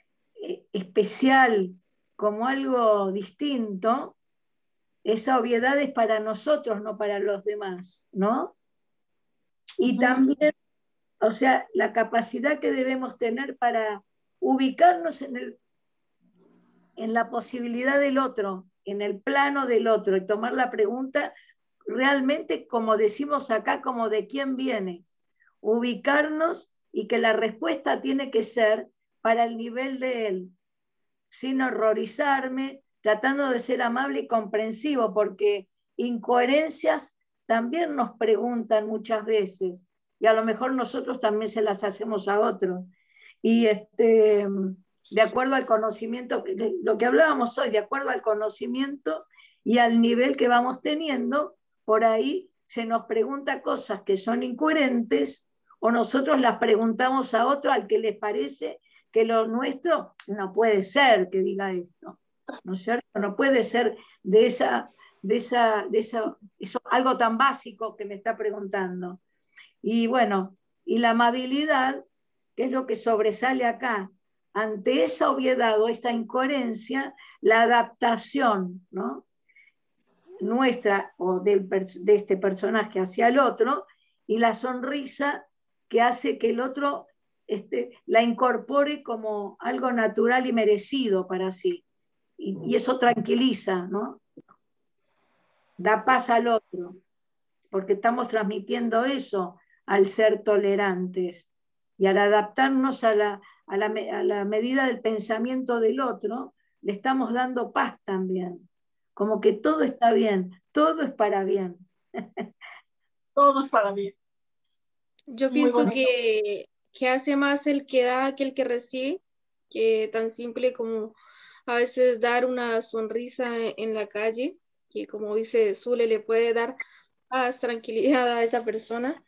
especial, como algo distinto. Esa obviedad es para nosotros, no para los demás, ¿no? Y también, o sea, la capacidad que debemos tener para ubicarnos en la posibilidad del otro, en el plano del otro, y tomar la pregunta realmente, como decimos acá, como de quién viene. Ubicarnos y que la respuesta tiene que ser para el nivel de él, sin horrorizarme, tratando de ser amable y comprensivo, porque incoherencias también nos preguntan muchas veces, y a lo mejor nosotros también se las hacemos a otros. Y de acuerdo al conocimiento, lo que hablábamos hoy, de acuerdo al conocimiento y al nivel que vamos teniendo, por ahí se nos pregunta cosas que son incoherentes, o nosotros las preguntamos a otro al que les parece que lo nuestro no puede ser que diga esto, ¿no es cierto? No puede ser de eso, algo tan básico que me está preguntando. Y bueno, y la amabilidad, que es lo que sobresale acá, ante esa obviedad o esa incoherencia, la adaptación, ¿no?, nuestra o de este personaje hacia el otro, y la sonrisa que hace que el otro la incorpore como algo natural y merecido para sí. Y eso tranquiliza, ¿no? Da paz al otro, porque estamos transmitiendo eso al ser tolerantes. Y al adaptarnos a la medida del pensamiento del otro, le estamos dando paz también. Como que todo está bien, todo es para bien. Todo es para mí. Yo Muy pienso bonito. que hace más el que da que el que recibe, que tan simple como a veces dar una sonrisa en la calle, que como dice Zule, le puede dar paz, tranquilidad a esa persona,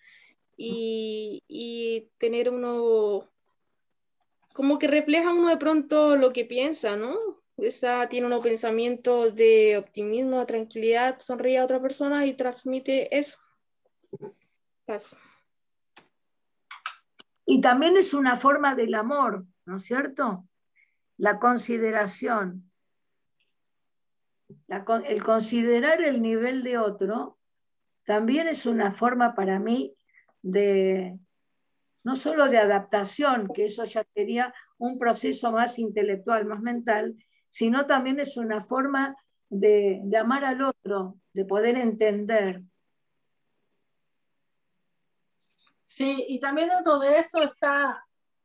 y tener uno, como que refleja uno de pronto lo que piensa, ¿no? Tiene unos pensamientos de optimismo, tranquilidad, sonríe a otra persona y transmite eso. Paz. Y también es una forma del amor, ¿no es cierto? La consideración. El considerar el nivel de otro también es una forma para mí de, no solo de adaptación, que eso ya sería un proceso más intelectual, más mental, sino también es una forma de amar al otro, de poder entender. Sí, y también dentro de eso está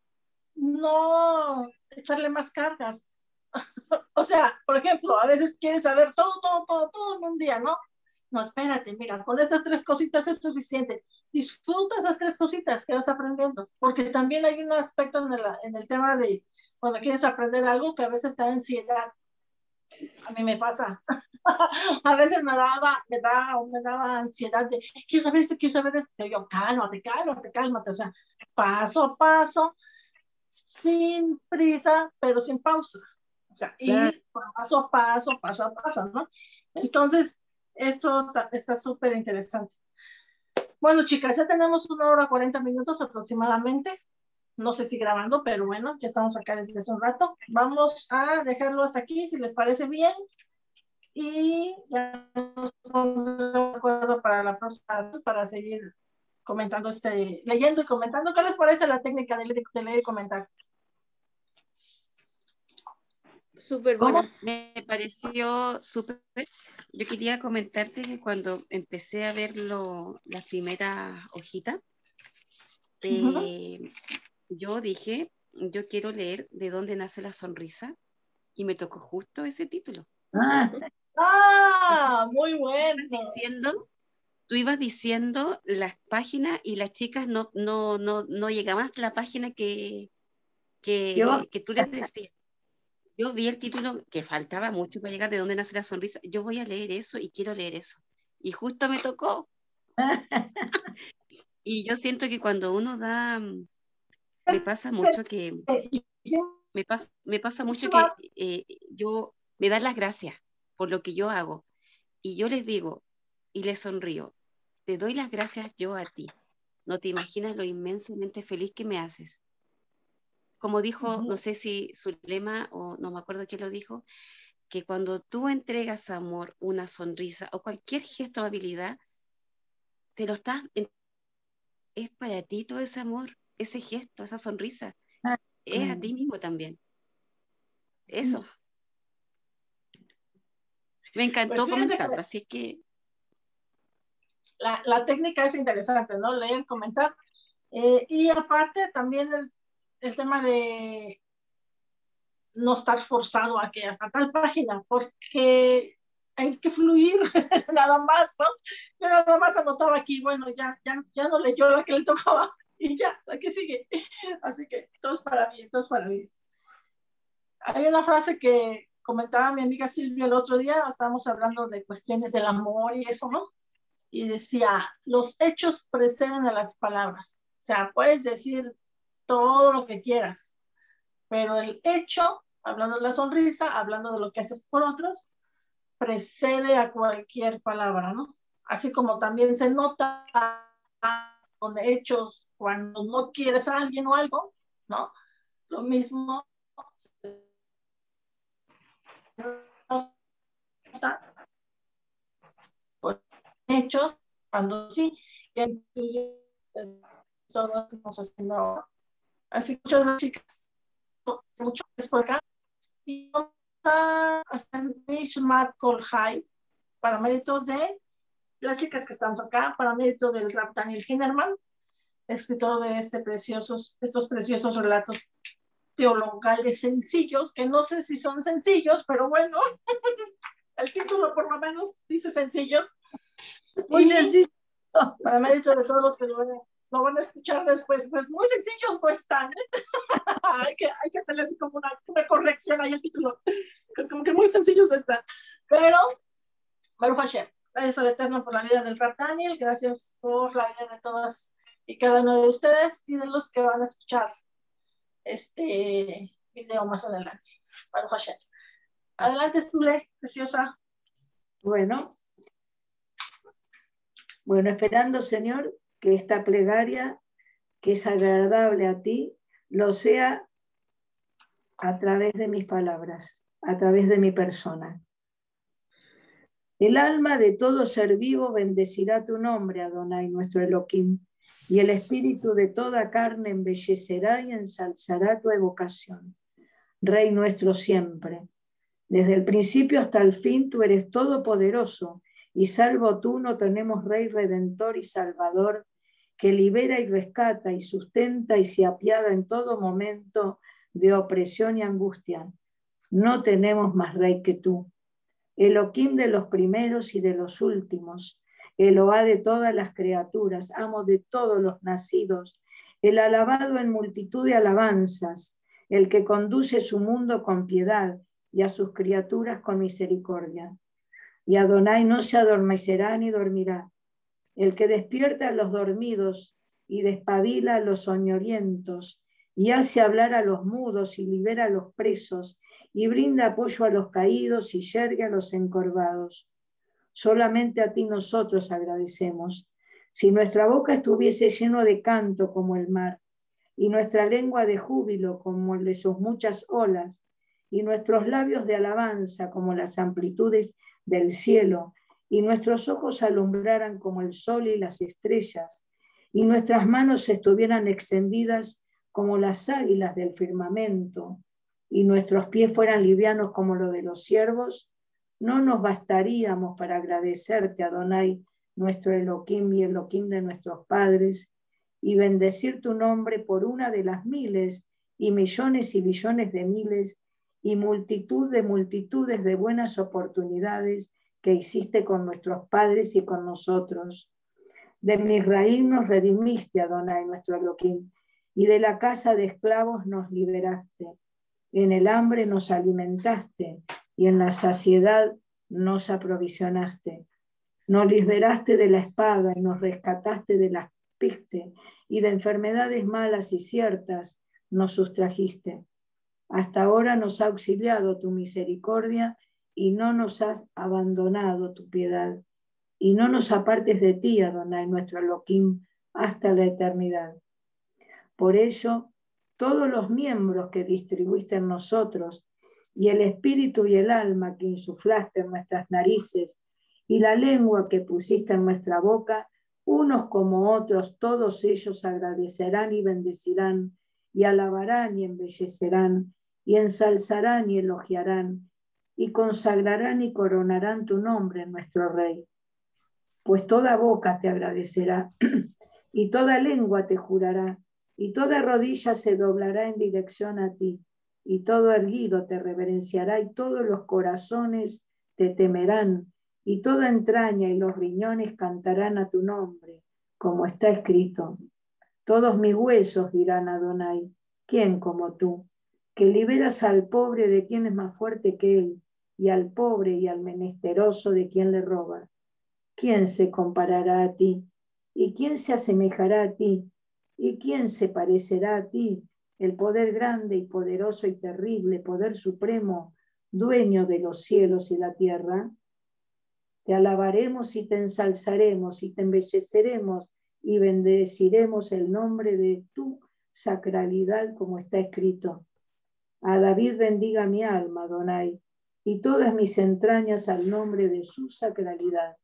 no echarle más cargas. O sea, por ejemplo, a veces quieres saber todo en un día, ¿no? No, espérate, mira, con estas 3 cositas es suficiente. Disfruta esas 3 cositas que vas aprendiendo, porque también hay un aspecto en el tema de cuando quieres aprender algo que a veces te da ansiedad. A mí me pasa. A veces me daba ansiedad de, quiero saber esto, quiero saber esto. Yo, cálmate. O sea, paso a paso, sin prisa, pero sin pausa. O sea, ir paso a paso, ¿no? Entonces, esto está súper interesante. Bueno, chicas, ya tenemos 1 hora 40 minutos aproximadamente. No sé si grabando, pero bueno, ya estamos acá desde hace un rato. Vamos a dejarlo hasta aquí, si les parece bien. Y ya nos ponemos de acuerdo para la próxima, para seguir comentando, leyendo y comentando. ¿Qué les parece la técnica de leer y comentar? Súper ¿Cómo? buena. Me pareció súper. Yo quería comentarte que cuando empecé a ver las primeras hojitas, yo dije, yo quiero leer De dónde nace la sonrisa, y me tocó justo ese título. Ah, Ah, muy bueno. Tú ibas diciendo las páginas y las chicas no llegaban a la página que vos- que tú les decías. Yo vi el título, que faltaba mucho para llegar, De dónde nace la sonrisa. Yo voy a leer eso y quiero leer eso. Y justo me tocó. Y yo siento que cuando uno da, me pasa mucho que, me pasa mucho que yo me dan las gracias por lo que yo hago. Y yo les digo, y les sonrío, te doy las gracias yo a ti. No te imaginas lo inmensamente feliz que me haces. Como dijo, no sé si su lema o no me acuerdo quién lo dijo, que cuando tú entregas amor, una sonrisa o cualquier gesto de habilidad, te lo estás, es para ti todo ese amor, ese gesto, esa sonrisa, es a ti mismo también. Eso. Me Pues encantó fíjate comentarlo, que así que la técnica es interesante, ¿no? Leer, comentar. Y aparte también el tema de no estar forzado a que hasta tal página, porque hay que fluir nada más, ¿no? Yo nada más anotaba aquí, bueno, ya no leyó la que le tocaba y ya, la que sigue. Así que todos para mí, todos para mí. Hay una frase que comentaba mi amiga Silvia el otro día, estábamos hablando de cuestiones del amor y eso, ¿no? Y decía, los hechos preceden a las palabras. O sea, puedes decir todo lo que quieras, pero el hecho, hablando de la sonrisa, hablando de lo que haces por otros, precede a cualquier palabra, ¿no? Así como también se nota con hechos cuando no quieres a alguien o algo, ¿no? Lo mismo se nota con hechos cuando sí, y todo lo que estamos haciendo ahora. Así que muchas chicas, mucho es por acá, y hasta Mishmat Kolhai, para mérito de las chicas que estamos acá, para mérito del Rab Daniel Hinnerman, escritor de estos preciosos relatos teologales sencillos, que no sé si son sencillos, pero bueno, el título por lo menos dice sencillos. Muy sencillo. Para mérito de todos los que lo van a escuchar después, pues muy sencillos no están. hay que hacerle así como una corrección ahí al título, como que muy sencillos no están. Pero, Baruch Hashem, gracias al Eterno por la vida del Rab Daniel, gracias por la vida de todas y cada uno de ustedes y de los que van a escuchar este video más adelante. Baruch Hashem. Adelante, Tule, preciosa. Bueno, esperando, Señor, que esta plegaria, que es agradable a ti, lo sea a través de mis palabras, a través de mi persona. El alma de todo ser vivo bendecirá tu nombre, Adonai, nuestro Elohim, y el espíritu de toda carne embellecerá y ensalzará tu evocación. Rey nuestro siempre. Desde el principio hasta el fin tú eres todopoderoso, y salvo tú no tenemos Rey Redentor y Salvador, que libera y rescata y sustenta y se apiada en todo momento de opresión y angustia. No tenemos más Rey que tú. Elohim de los primeros y de los últimos, Eloá de todas las criaturas, amo de todos los nacidos, el alabado en multitud de alabanzas, el que conduce su mundo con piedad y a sus criaturas con misericordia. Y Adonai no se adormecerá ni dormirá, el que despierta a los dormidos y despabila a los soñolientos, y hace hablar a los mudos y libera a los presos, y brinda apoyo a los caídos y yergue a los encorvados. Solamente a ti nosotros agradecemos. Si nuestra boca estuviese lleno de canto como el mar, y nuestra lengua de júbilo como el de sus muchas olas, y nuestros labios de alabanza como las amplitudes del cielo, y nuestros ojos alumbraran como el sol y las estrellas, y nuestras manos estuvieran extendidas como las águilas del firmamento, y nuestros pies fueran livianos como los de los ciervos, no nos bastaríamos para agradecerte, Adonai, nuestro Elohim y Elohim de nuestros padres, y bendecir tu nombre por una de las miles y millones de miles y multitud de multitudes de buenas oportunidades que hiciste con nuestros padres y con nosotros. De Misraim nos redimiste, Adonai, nuestro Elohim, y de la casa de esclavos nos liberaste. En el hambre nos alimentaste y en la saciedad nos aprovisionaste. Nos liberaste de la espada y nos rescataste de las pestes y de enfermedades malas y ciertas nos sustrajiste. Hasta ahora nos ha auxiliado tu misericordia y no nos has abandonado tu piedad. Y no nos apartes de ti, Adonai, nuestro Elohim, hasta la eternidad. Por ello, todos los miembros que distribuiste en nosotros, y el espíritu y el alma que insuflaste en nuestras narices, y la lengua que pusiste en nuestra boca, unos como otros, todos ellos agradecerán y bendecirán, y alabarán y embellecerán, y ensalzarán y elogiarán, y consagrarán y coronarán tu nombre, nuestro Rey. Pues toda boca te agradecerá, y toda lengua te jurará, y toda rodilla se doblará en dirección a ti, y todo erguido te reverenciará, y todos los corazones te temerán, y toda entraña y los riñones cantarán a tu nombre, como está escrito. Todos mis huesos dirán a Adonai, ¿quién como tú? Que liberas al pobre de quien es más fuerte que él, y al pobre y al menesteroso de quien le roba. ¿Quién se comparará a ti? ¿Y quién se asemejará a ti? ¿Y quién se parecerá a ti? El poder grande y poderoso y terrible, poder supremo, dueño de los cielos y la tierra. Te alabaremos y te ensalzaremos y te embelleceremos y bendeciremos el nombre de tu sacralidad, como está escrito. A David bendiga mi alma, Adonai, y todas mis entrañas al nombre de su sacralidad.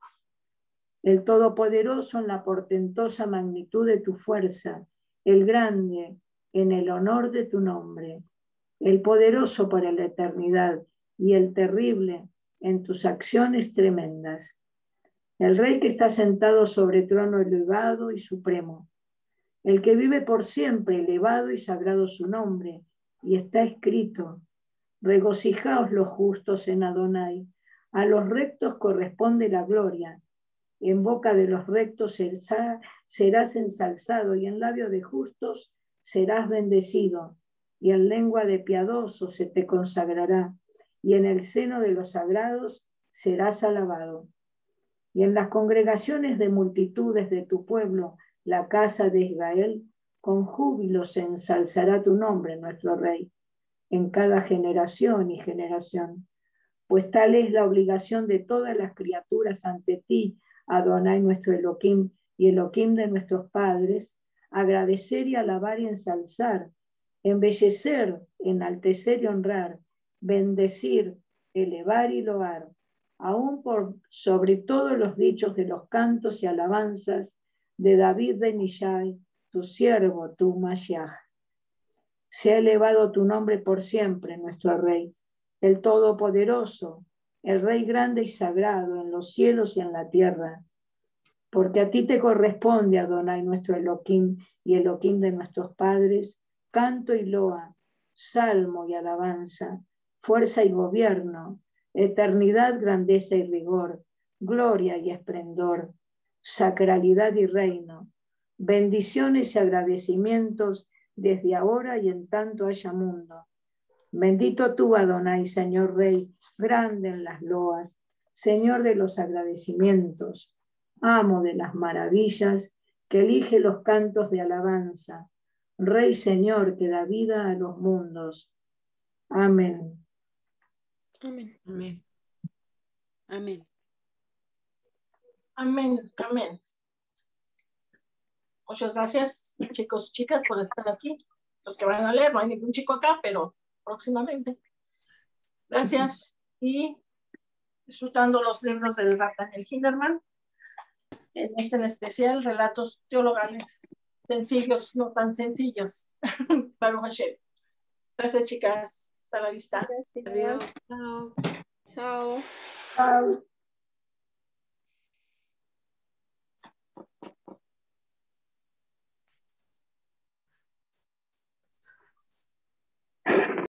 El Todopoderoso en la portentosa magnitud de tu fuerza, el grande en el honor de tu nombre, el poderoso para la eternidad y el terrible en tus acciones tremendas. El Rey que está sentado sobre trono elevado y supremo, el que vive por siempre, elevado y sagrado su nombre, y está escrito, regocijaos los justos en Adonai, a los rectos corresponde la gloria. En boca de los rectos serás ensalzado, y en labio de justos serás bendecido, y en lengua de piadosos se te consagrará, y en el seno de los sagrados serás alabado. Y en las congregaciones de multitudes de tu pueblo, la casa de Israel, con júbilo se ensalzará tu nombre, nuestro Rey, en cada generación y generación. Pues tal es la obligación de todas las criaturas ante ti, Adonai nuestro Elohim y Elohim de nuestros padres, agradecer y alabar y ensalzar, embellecer, enaltecer y honrar, bendecir, elevar y loar, aún por sobre todos los dichos de los cantos y alabanzas de David ben Ishai, tu siervo, tu Mashiach. Sea elevado tu nombre por siempre, nuestro Rey, el Todopoderoso, el Rey grande y sagrado en los cielos y en la tierra. Porque a ti te corresponde, Adonai, nuestro Elohim y Elohim de nuestros padres, canto y loa, salmo y alabanza, fuerza y gobierno, eternidad, grandeza y rigor, gloria y esplendor, sacralidad y reino, bendiciones y agradecimientos desde ahora y en tanto haya mundo. Bendito tú, Adonai, Señor Rey, grande en las loas, Señor de los agradecimientos, amo de las maravillas, que elige los cantos de alabanza, Rey Señor que da vida a los mundos. Amén. Amén. Amén. Amén. Amén, amén. Muchas gracias, chicos y chicas, por estar aquí. Los que van a leer, no hay ningún chico acá, pero próximamente. Gracias y disfrutando los libros del Rav Daniel Kinderman, en especial relatos teologales sencillos, no tan sencillos, para Hashem. Gracias, chicas. Hasta la vista. Gracias. Adiós. Chao. Chao.